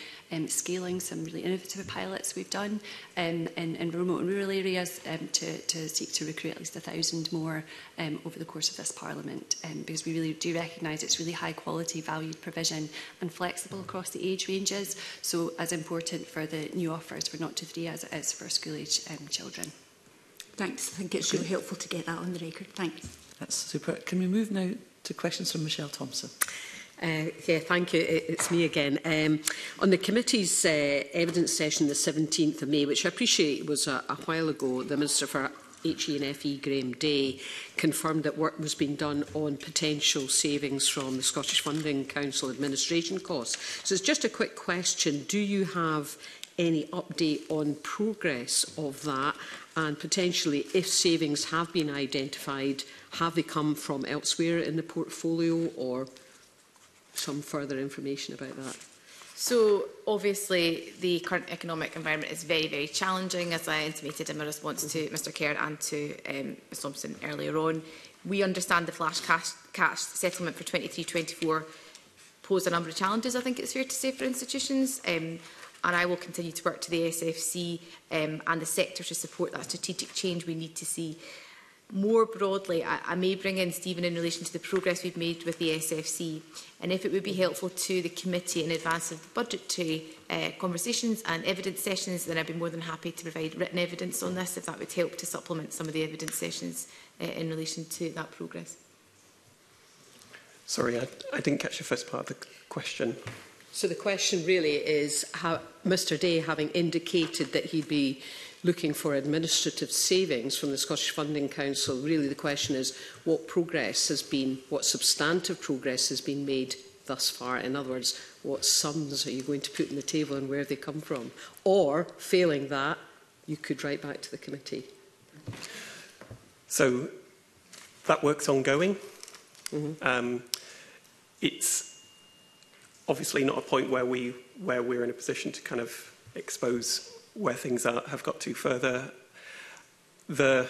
um, scaling some really innovative pilots we've done um, in, in remote and rural areas um, to, to seek to recruit at least a thousand more um, over the course of this Parliament, um, because we really do recognise it's really high quality, valued provision and flexible across the age ranges, so as important for the new offers for not to three as it is for school age um, children. Thanks. I think it's really helpful to get that on the record. Thanks. That's super. Can we move now to questions from Michelle Thompson? Uh, yeah, thank you. It, it's me again. Um, on the committee's uh, evidence session the seventeenth of May, which I appreciate was a, a while ago, the Minister for H E and F E, Graham Day, confirmed that work was being done on potential savings from the Scottish Funding Council administration costs. So it's just a quick question. Do you have any update on progress of that, and potentially if savings have been identified, have they come from elsewhere in the portfolio, or some further information about that? So obviously the current economic environment is very, very challenging, as I intimated in my response to Mr Kerr and to um, Miz Thompson earlier on. We understand the flash cash, cash settlement for twenty-three twenty-four posed a number of challenges, I think it's fair to say, for institutions. Um, And I will continue to work to the S F C um, and the sector to support that strategic change we need to see. More broadly, I, I may bring in Stephen in relation to the progress we've made with the S F C, and if it would be helpful to the committee in advance of budgetary uh, conversations and evidence sessions, then I'd be more than happy to provide written evidence on this, if that would help to supplement some of the evidence sessions uh, in relation to that progress. Sorry, I, I didn't catch the first part of the question. So the question really is, how, Mr Day, having indicated that he'd be looking for administrative savings from the Scottish Funding Council, really the question is what progress has been, what substantive progress has been made thus far? In other words, what sums are you going to put on the table and where have they come from? Or, failing that, you could write back to the committee. So that work's ongoing. Mm-hmm. Um, it's obviously not a point where we where we're in a position to kind of expose where things are, have got to further. The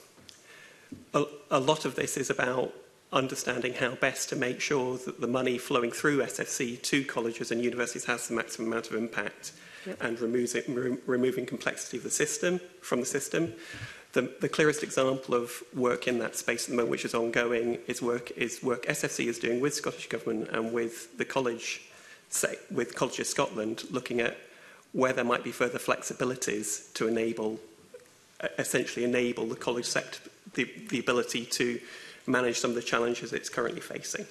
a, a lot of this is about understanding how best to make sure that the money flowing through S F C to colleges and universities has the maximum amount of impact, yep. and removes it, re removing complexity of the system from the system. The, the clearest example of work in that space at the moment, which is ongoing, is work is work S F C is doing with Scottish Government and with the college, say, with Colleges Scotland, looking at where there might be further flexibilities to enable, uh, essentially enable the college sector the, the ability to manage some of the challenges it's currently facing.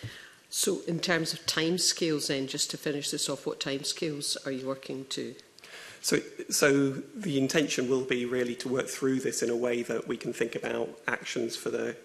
So, in terms of timescales, then, just to finish this off, what timescales are you working to? So, so the intention will be really to work through this in a way that we can think about actions for the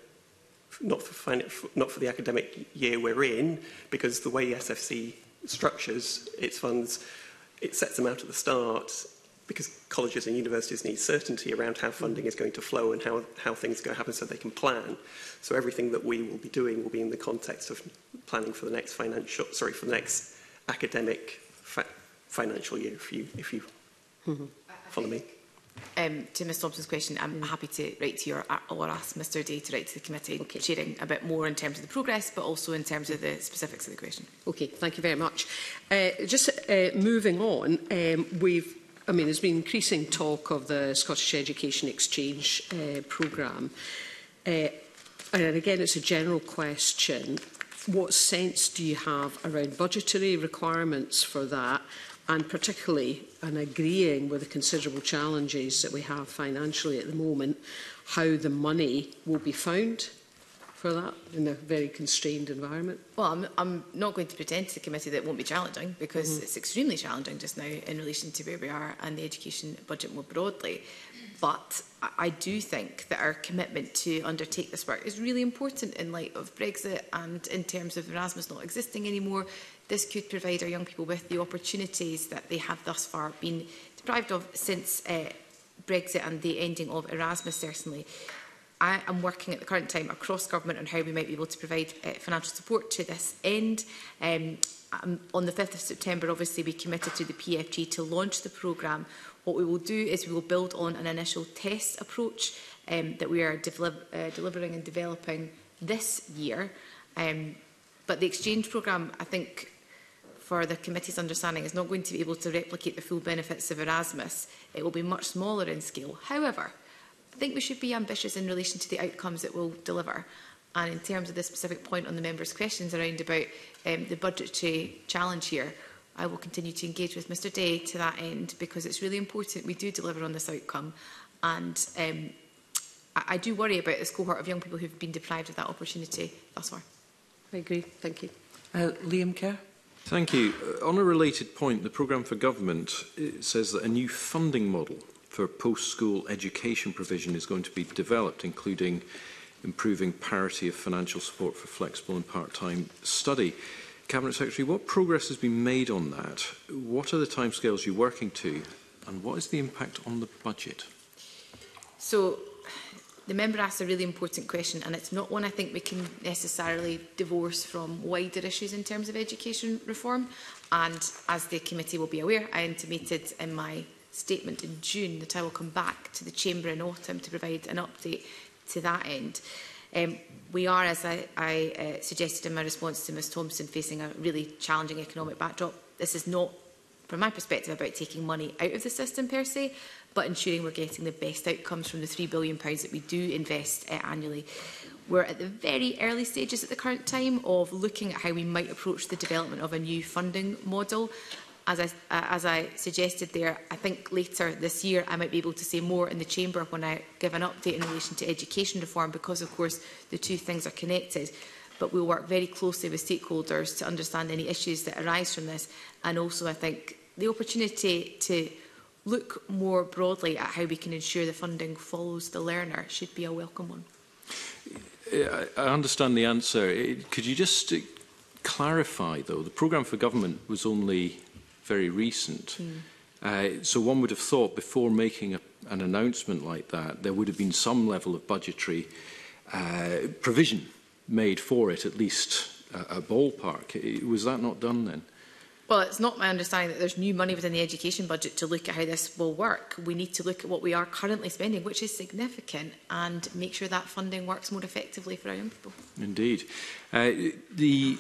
not for not for the academic year we're in, because the way S F C structures its funds, it sets them out at the start, because colleges and universities need certainty around how funding is going to flow and how how things are going to happen, so they can plan. So everything that we will be doing will be in the context of planning for the next financial, sorry, for the next academic fa financial year. If you if you Mm-hmm. follow me. Um, to Miz Thompson's question, I'm happy to write to you or, or ask Mr Day to write to the committee, okay. sharing a bit more in terms of the progress, but also in terms of the specifics of the question. Okay, thank you very much. Uh, just uh, moving on, um, we've, I mean, there's been increasing talk of the Scottish Education Exchange uh, programme. Uh, and again, it's a general question. What sense do you have around budgetary requirements for that? And particularly, and agreeing with the considerable challenges that we have financially at the moment, how the money will be found for that in a very constrained environment? Well, I'm, I'm not going to pretend to the committee that it won't be challenging, because mm-hmm. it's extremely challenging just now in relation to where we are and the education budget more broadly. But I do think that our commitment to undertake this work is really important in light of Brexit and in terms of Erasmus not existing anymore. This could provide our young people with the opportunities that they have thus far been deprived of since uh, Brexit and the ending of Erasmus, certainly. I am working at the current time across government on how we might be able to provide uh, financial support to this end. Um, um, on the fifth of September, obviously, we committed to the P F G to launch the programme. What we will do is we will build on an initial test approach um, that we are deli uh, delivering and developing this year. Um, but the exchange programme, I think, for the committee's understanding, is not going to be able to replicate the full benefits of Erasmus. It will be much smaller in scale. However, I think we should be ambitious in relation to the outcomes it will deliver. And in terms of the specific point on the members' questions around about um, the budgetary challenge here, I will continue to engage with Mr Day to that end, because it's really important we do deliver on this outcome. And um, I, I do worry about this cohort of young people who have been deprived of that opportunity thus far. I agree. Thank you. Uh, Liam Kerr. Thank you. Uh, on a related point, the programme for government it says that a new funding model for post-school education provision is going to be developed, including improving parity of financial support for flexible and part-time study. Cabinet Secretary, what progress has been made on that? What are the timescales you're working to? And what is the impact on the budget? So, the member asks a really important question, and it's not one I think we can necessarily divorce from wider issues in terms of education reform. And as the committee will be aware, I intimated in my statement in June that I will come back to the Chamber in autumn to provide an update to that end. Um, we are, as I, I uh, suggested in my response to Miz Thompson, facing a really challenging economic backdrop. This is not, from my perspective, about taking money out of the system per se, but ensuring we're getting the best outcomes from the three billion pounds that we do invest uh, annually. We're at the very early stages at the current time of looking at how we might approach the development of a new funding model. As I, uh, as I suggested there, I think later this year I might be able to say more in the Chamber when I give an update in relation to education reform, because of course the two things are connected. But we'll work very closely with stakeholders to understand any issues that arise from this, and also I think the opportunity to look more broadly at how we can ensure the funding follows the learner should be a welcome one. I understand the answer. Could you just clarify, though, the programme for government was only very recent. Mm. Uh, so one would have thought before making a, an announcement like that, there would have been some level of budgetary uh, provision made for it, at least a, a ballpark. Was that not done then? Well, it's not my understanding that there's new money within the education budget to look at how this will work. We need to look at what we are currently spending, which is significant, and make sure that funding works more effectively for our young people. Indeed. Uh, the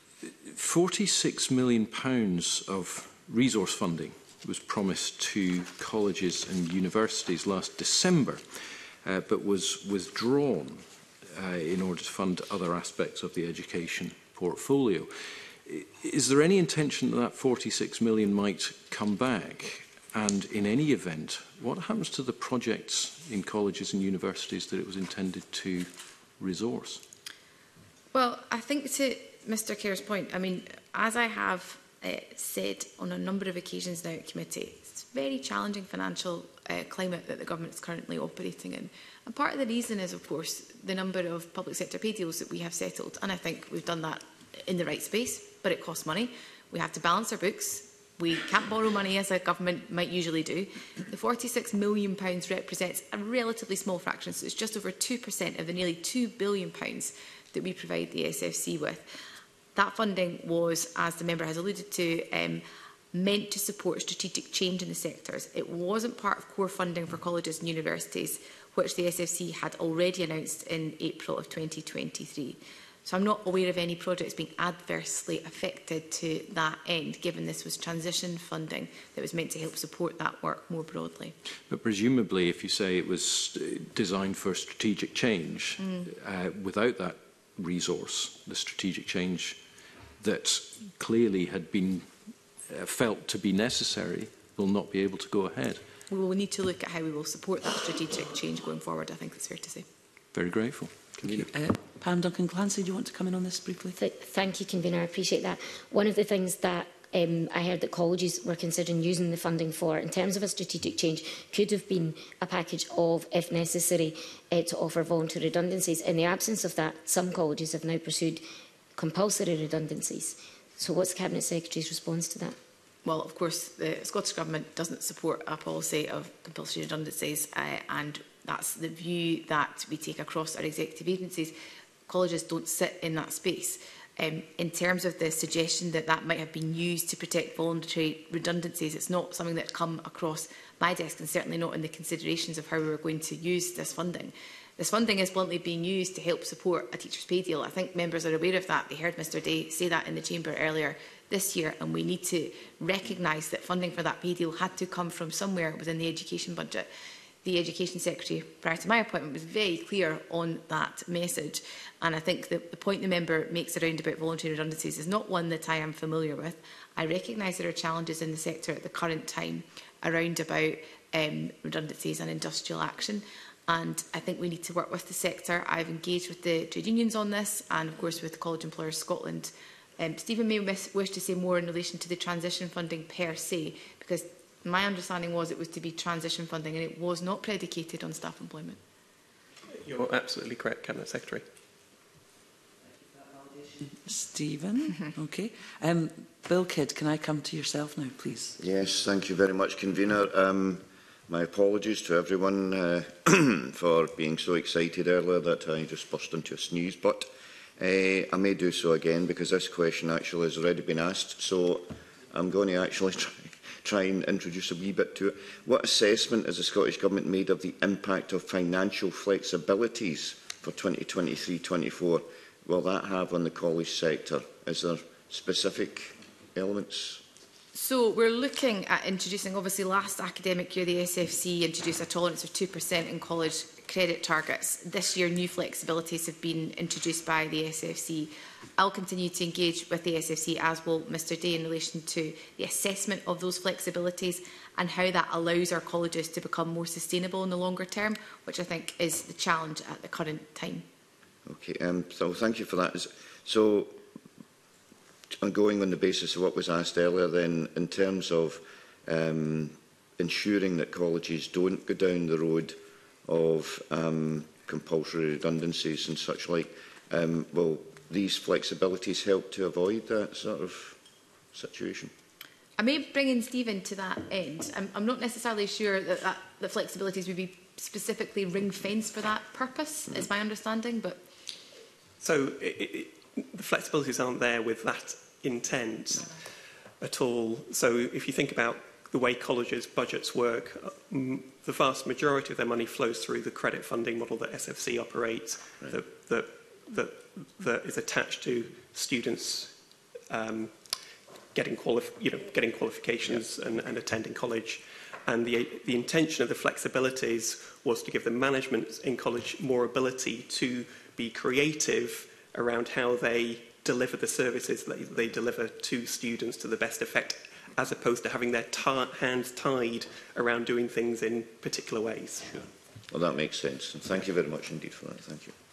forty-six million pounds of resource funding was promised to colleges and universities last December, uh, but was withdrawn uh, in order to fund other aspects of the education portfolio. Is there any intention that that forty-six million might come back? And in any event, what happens to the projects in colleges and universities that it was intended to resource? Well, I think to Mr Kerr's point, I mean, as I have uh, said on a number of occasions now at committee, it's a very challenging financial uh, climate that the government is currently operating in. And part of the reason is, of course, the number of public sector pay deals that we have settled. And I think we've done that in the right space, but it costs money. We have to balance our books. We can't borrow money as a government might usually do. The forty-six million pounds represents a relatively small fraction, so it's just over two percent of the nearly two billion pounds that we provide the S F C with. That funding was, as the member has alluded to, um, meant to support strategic change in the sectors. It wasn't part of core funding for colleges and universities, which the S F C had already announced in April of twenty twenty-three. So I'm not aware of any projects being adversely affected to that end, given this was transition funding that was meant to help support that work more broadly. But presumably, if you say it was designed for strategic change, mm. uh, without that resource, the strategic change that clearly had been uh, felt to be necessary will not be able to go ahead. We will need to look at how we will support that strategic change going forward, I think it's fair to say. Very grateful. Thank you. Uh, Pam Duncan-Clancy, do you want to come in on this briefly? Th thank you, Convener. I appreciate that. One of the things that um, I heard that colleges were considering using the funding for, in terms of a strategic change, could have been a package of, if necessary, uh, to offer voluntary redundancies. In the absence of that, some colleges have now pursued compulsory redundancies. So what's the Cabinet Secretary's response to that? Well, of course, the Scottish Government doesn't support a policy of compulsory redundancies, uh, and that's the view that we take across our executive agencies. Colleges don't sit in that space. Um, in terms of the suggestion that that might have been used to protect voluntary redundancies, it's not something that come across my desk, and certainly not in the considerations of how we were going to use this funding. This funding is bluntly being used to help support a teacher's pay deal. I think members are aware of that. They heard Mr Day say that in the Chamber earlier this year, and we need to recognise that funding for that pay deal had to come from somewhere within the education budget. The Education Secretary, prior to my appointment, was very clear on that message. And I think that the point the member makes around about voluntary redundancies is not one that I am familiar with. I recognise there are challenges in the sector at the current time around about um, redundancies and industrial action. And I think we need to work with the sector. I've engaged with the trade unions on this and, of course, with College Employers Scotland. Um, Stephen may wish to say more in relation to the transition funding per se, because my understanding was it was to be transition funding and it was not predicated on staff employment. You're absolutely correct, Cabinet Secretary. Stephen, mm-hmm. Okay. Um, Bill Kidd, can I come to yourself now, please? Yes, thank you very much, Convener. Um, my apologies to everyone uh, for being so excited earlier that I just burst into a sneeze, but uh, I may do so again because this question actually has already been asked, so I'm going to actually try try and introduce a wee bit to it. What assessment has the Scottish Government made of the impact of financial flexibilities for twenty twenty-three twenty-four? Will that have on the college sector? Is there specific elements? So we're looking at introducing, obviously last academic year the S F C introduced a tolerance of two percent in college credit targets. This year new flexibilities have been introduced by the S F C. I'll continue to engage with the S F C, as will Mr Day, in relation to the assessment of those flexibilities and how that allows our colleges to become more sustainable in the longer term, which I think is the challenge at the current time. Okay, um, so thank you for that. So, going on the basis of what was asked earlier, then, in terms of um, ensuring that colleges don't go down the road of um, compulsory redundancies and such like, um, will these flexibilities help to avoid that sort of situation? I may bring in Stephen to that end. I'm, I'm not necessarily sure that, that the flexibilities would be specifically ring-fenced for that purpose, mm-hmm. is my understanding. But so it, it, the flexibilities aren't there with that intent mm-hmm. at all. So if you think about the way colleges' budgets work, um, the vast majority of their money flows through the credit funding model that S F C operates, right. that, that, that, that is attached to students um, getting, qualif you know, getting qualifications yep. and, and attending college. And the, the intention of the flexibilities was to give the management in college more ability to be creative around how they deliver the services that they deliver to students to the best effect, as opposed to having their hands tied around doing things in particular ways. Sure. Well, that makes sense. And thank you very much indeed for that. Thank you.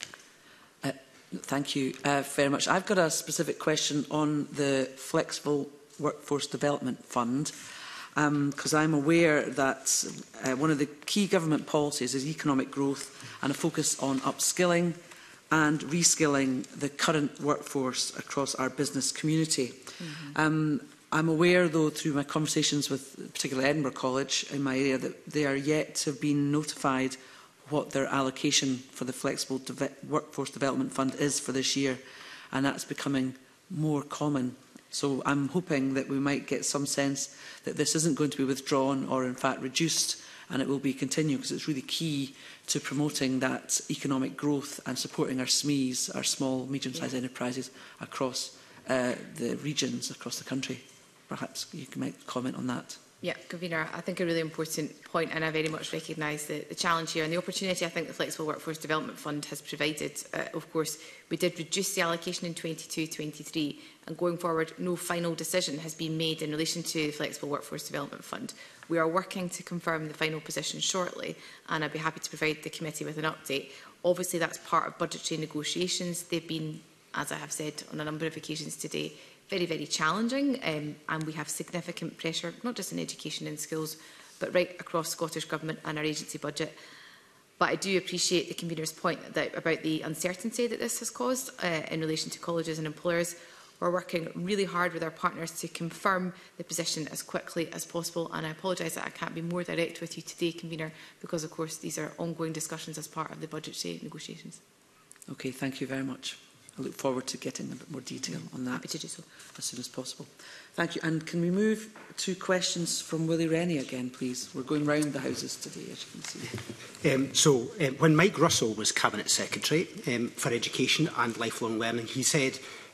Uh, thank you uh, very much. I've got a specific question on the Flexible Workforce Development Fund, because um, I'm aware that uh, one of the key government policies is economic growth and a focus on upskilling and reskilling the current workforce across our business community. Mm-hmm. um, I'm aware, though, through my conversations with particularly Edinburgh College in my area, that they are yet to have been notified what their allocation for the Flexible De- Workforce Development Fund is for this year, and that's becoming more common. So I'm hoping that we might get some sense that this isn't going to be withdrawn or in fact reduced, and it will be continued, because it's really key to promoting that economic growth and supporting our S M Es, our small, medium-sized yeah. enterprises across uh, the regions, across the country. Perhaps you can make a comment on that. Yeah, Convener, I think a really important point, and I very much recognise the, the challenge here and the opportunity I think the Flexible Workforce Development Fund has provided. Uh, of course, we did reduce the allocation in twenty-two twenty-three, and going forward, no final decision has been made in relation to the Flexible Workforce Development Fund. We are working to confirm the final position shortly, and I'd be happy to provide the committee with an update. Obviously, that's part of budgetary negotiations. They've been, as I have said on a number of occasions today, very, very challenging, um, and we have significant pressure, not just in education and schools, but right across Scottish Government and our agency budget. But I do appreciate the convener's point that, about the uncertainty that this has caused uh, in relation to colleges and employers. We're working really hard with our partners to confirm the position as quickly as possible, and I apologise that I can't be more direct with you today, convener, because of course these are ongoing discussions as part of the budgetary negotiations. Okay, thank you very much. I look forward to getting a bit more detail on that. Happy to do so. As soon as possible. Thank you. And can we move to questions from Willie Rennie again, please? We're going round the houses today, as you can see. Um, so, um, when Mike Russell was Cabinet Secretary um, for Education and Lifelong Learning, he said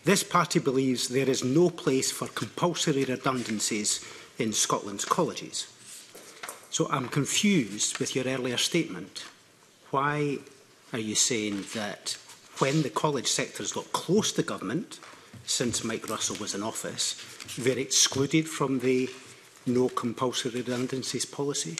This party believes there is no place for compulsory redundancies in Scotland's colleges. So I'm confused with your earlier statement. Why are you saying that when the college sector has got close to government, since Mike Russell was in office, they're excluded from the no compulsory redundancies policy?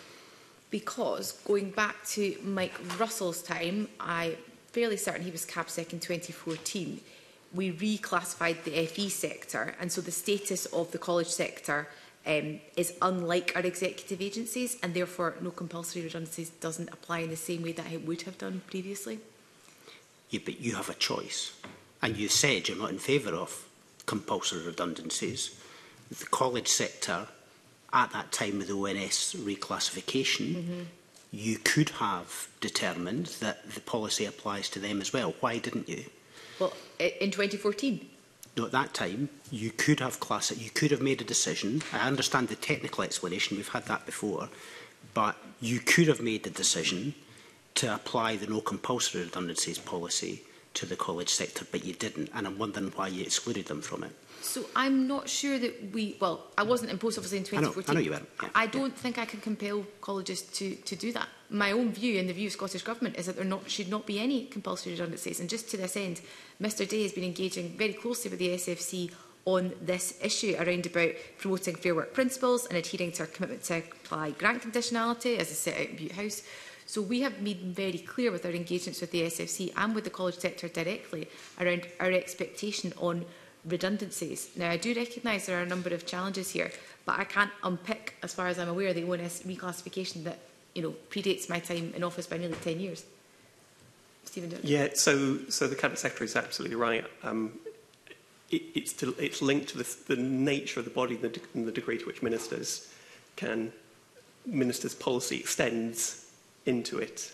Because going back to Mike Russell's time, I'm fairly certain he was CABSEC in twenty fourteen, we reclassified the F E sector, and so the status of the college sector um, is unlike our executive agencies, and therefore no compulsory redundancies doesn't apply in the same way that it would have done previously. Yeah, but you have a choice, and you said you're not in favour of compulsory redundancies. The college sector, at that time of the O N S reclassification, mm-hmm. you could have determined that the policy applies to them as well. Why didn't you? Well, in twenty fourteen. No, at that time, you could have class you could have made a decision. I understand the technical explanation, we've had that before, but you could have made the decision to apply the no compulsory redundancies policy to the college sector, but you didn't, and I'm wondering why you excluded them from it. So I'm not sure that we, well, I wasn't in post office in twenty fourteen. I know, I know you weren't. Yeah. I don't think I can compel colleges to, to do that. My own view and the view of Scottish Government is that there not, should not be any compulsory redundancies. And just to this end, Mr Day has been engaging very closely with the S F C on this issue around about promoting fair work principles and adhering to our commitment to apply grant conditionality as is set out in Butte House. So we have been very clear with our engagements with the S F C and with the college sector directly around our expectation on redundancies. Now, I do recognise there are a number of challenges here, but I can't unpick, as far as I'm aware, the O N S reclassification that you know predates my time in office by nearly ten years. Stephen Dutton. Yeah, so so the Cabinet Secretary is absolutely right. Um, it, it's to, it's linked to the, the nature of the body and the, and the degree to which ministers can ministers' policy extends into it.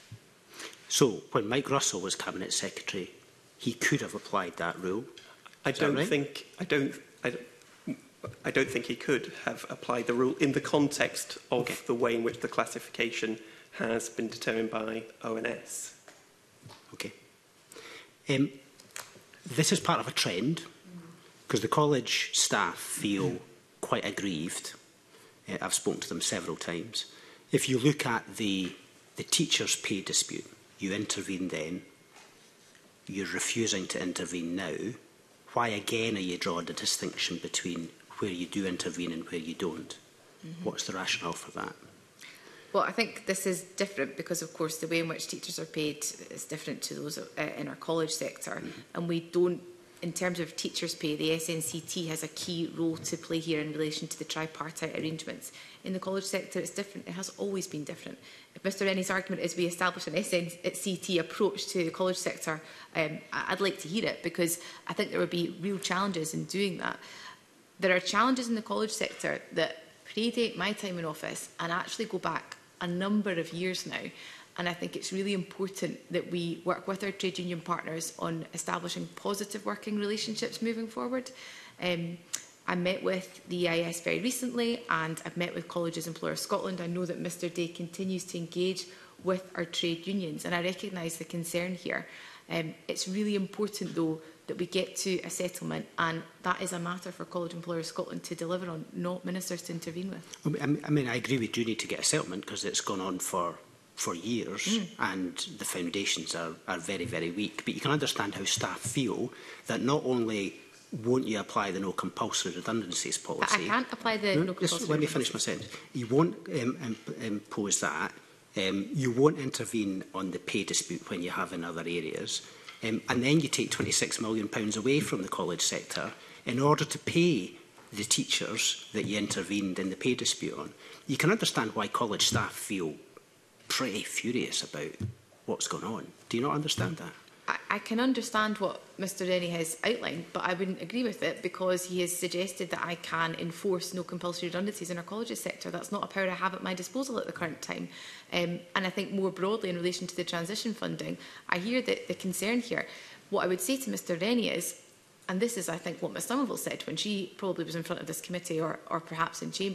So, when Mike Russell was Cabinet Secretary, he could have applied that rule. I Is don't that right? think I don't I don't, I don't think he could have applied the rule in the context of okay. the way in which the classification has been determined by O N S. Okay. Um, this is part of a trend because the college staff feel quite aggrieved. Uh, I've spoken to them several times. If you look at the the teachers' pay dispute, you intervene then. You're refusing to intervene now. Why again are you drawing the distinction between where you do intervene and where you don't? Mm-hmm. What's the rationale for that? Well, I think this is different because, of course, the way in which teachers are paid is different to those uh, in our college sector. Mm-hmm. And we don't, in terms of teachers' pay, the S N C T has a key role to play here in relation to the tripartite arrangements. In the college sector, it's different. It has always been different. If Mr Rennie's argument is we establish an S N C T approach to the college sector, um, I'd like to hear it because I think there would be real challenges in doing that. There are challenges in the college sector that predate my time in office and actually go back a number of years now. And I think it's really important that we work with our trade union partners on establishing positive working relationships moving forward. Um, I met with the E I S very recently and I've met with Colleges Employers Scotland. I know that Mr Day continues to engage with our trade unions and I recognise the concern here. Um, it's really important though that we get to a settlement and that is a matter for College Employers Scotland to deliver on, not ministers to intervene with. I mean, I agree we do need to get a settlement because it's gone on for for years mm. and the foundations are, are very, very weak. But you can understand how staff feel that not only won't you apply the no compulsory redundancies policy... But I can't apply the no, no compulsory just let me finish my sentence. You won't um, imp impose that. Um, you won't intervene on the pay dispute when you have in other areas. Um, and then you take twenty-six million pounds away from the college sector in order to pay the teachers that you intervened in the pay dispute on. You can understand why college staff feel pretty furious about what's going on. Do you not understand that? I, I can understand what Mr Rennie has outlined, but I wouldn't agree with it because he has suggested that I can enforce no compulsory redundancies in our colleges sector. That's not a power I have at my disposal at the current time. Um, and I think more broadly in relation to the transition funding, I hear the, the concern here. What I would say to Mr Rennie is, and this is, I think, what Miz Somerville said when she probably was in front of this committee or, or perhaps in chamber,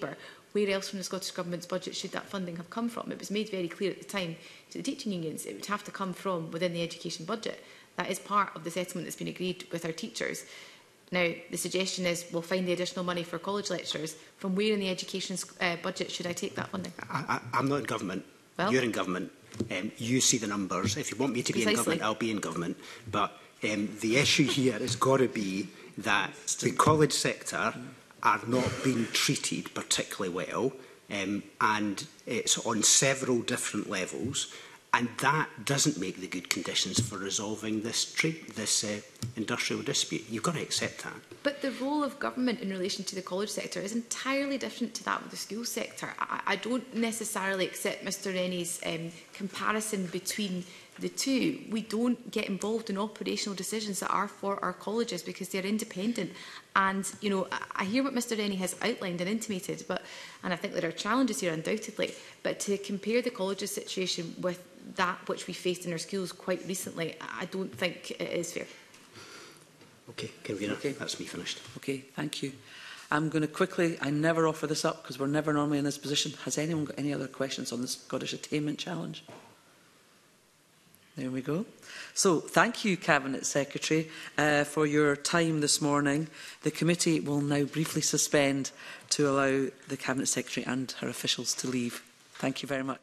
where else from the Scottish Government's budget should that funding have come from? It was made very clear at the time to the teaching unions it would have to come from within the education budget. That is part of the settlement that's been agreed with our teachers. Now, the suggestion is we'll find the additional money for college lecturers. From where in the education uh, budget should I take that funding? I, I, I'm not in government. Well, you're in government. Um, you see the numbers. If you want me to be precisely. in government, I'll be in government. But um, the issue here has got to be that the college sector are not being treated particularly well, um, and it's on several different levels, and that doesn't make the good conditions for resolving this trade, this uh, industrial dispute. You've got to accept that. But the role of government in relation to the college sector is entirely different to that of the school sector. I, I don't necessarily accept Mr Rennie's um, comparison between the two. We don't get involved in operational decisions that are for our colleges because they're independent. And, you know, I, I hear what Mr Rennie has outlined and intimated, but, and I think there are challenges here undoubtedly, but to compare the colleges situation with that which we faced in our schools quite recently, I don't think it is fair. Okay, Convener, okay. That's me finished. Okay, thank you. I'm going to quickly, I never offer this up because we're never normally in this position. Has anyone got any other questions on the Scottish Attainment Challenge? There we go. So, thank you, Cabinet Secretary, uh, for your time this morning. The committee will now briefly suspend to allow the Cabinet Secretary and her officials to leave. Thank you very much.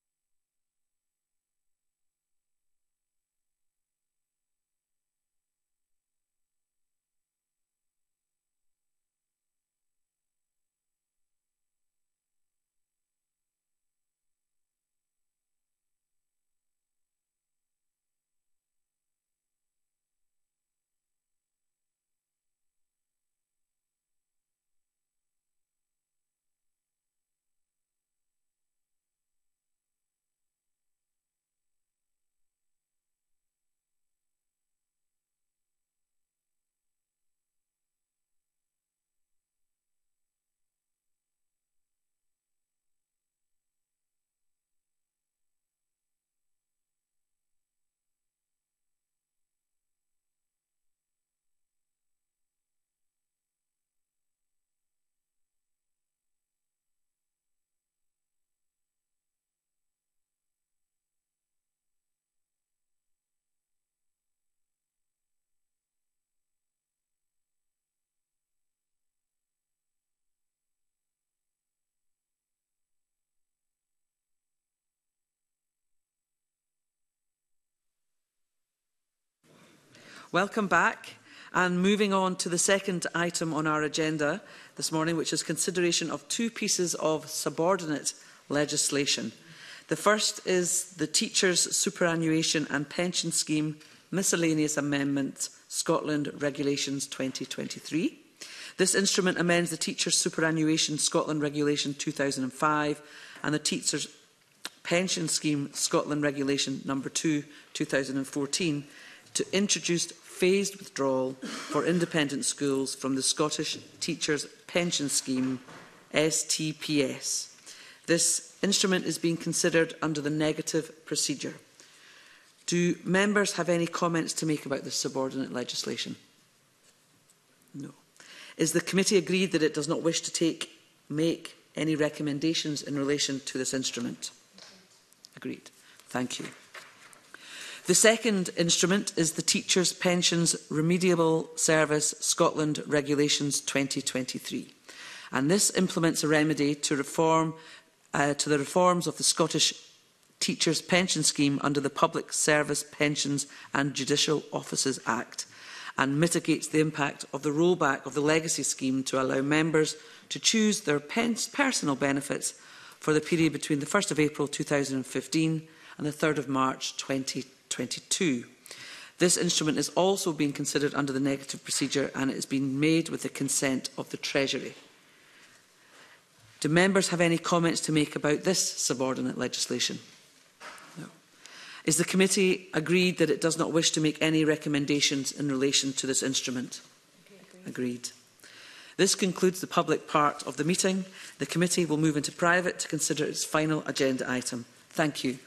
Welcome back, and moving on to the second item on our agenda this morning, which is consideration of two pieces of subordinate legislation. The first is the Teachers' Superannuation and Pension Scheme Miscellaneous Amendments Scotland Regulations twenty twenty-three. This instrument amends the Teachers' Superannuation Scotland Regulation two thousand five and the Teachers' Pension Scheme Scotland Regulation number two, two thousand fourteen to introduce phased withdrawal for independent schools from the Scottish Teachers Pension Scheme, S T P S. This instrument is being considered under the negative procedure. Do members have any comments to make about this subordinate legislation? No. Is the committee agreed that it does not wish to take, make any recommendations in relation to this instrument? Agreed. Thank you. The second instrument is the Teachers' Pensions Remediable Service Scotland Regulations twenty twenty-three, and this implements a remedy to reform uh, to the reforms of the Scottish Teachers' Pension Scheme under the Public Service Pensions and Judicial Offices Act, and mitigates the impact of the rollback of the legacy scheme to allow members to choose their personal benefits for the period between the first of April two thousand fifteen and the third of March twenty twenty-two. This instrument is also being considered under the negative procedure, and it has been made with the consent of the Treasury. Do members have any comments to make about this subordinate legislation? No. Is the committee agreed that it does not wish to make any recommendations in relation to this instrument? Okay, agreed. This concludes the public part of the meeting. The committee will move into private to consider its final agenda item. Thank you.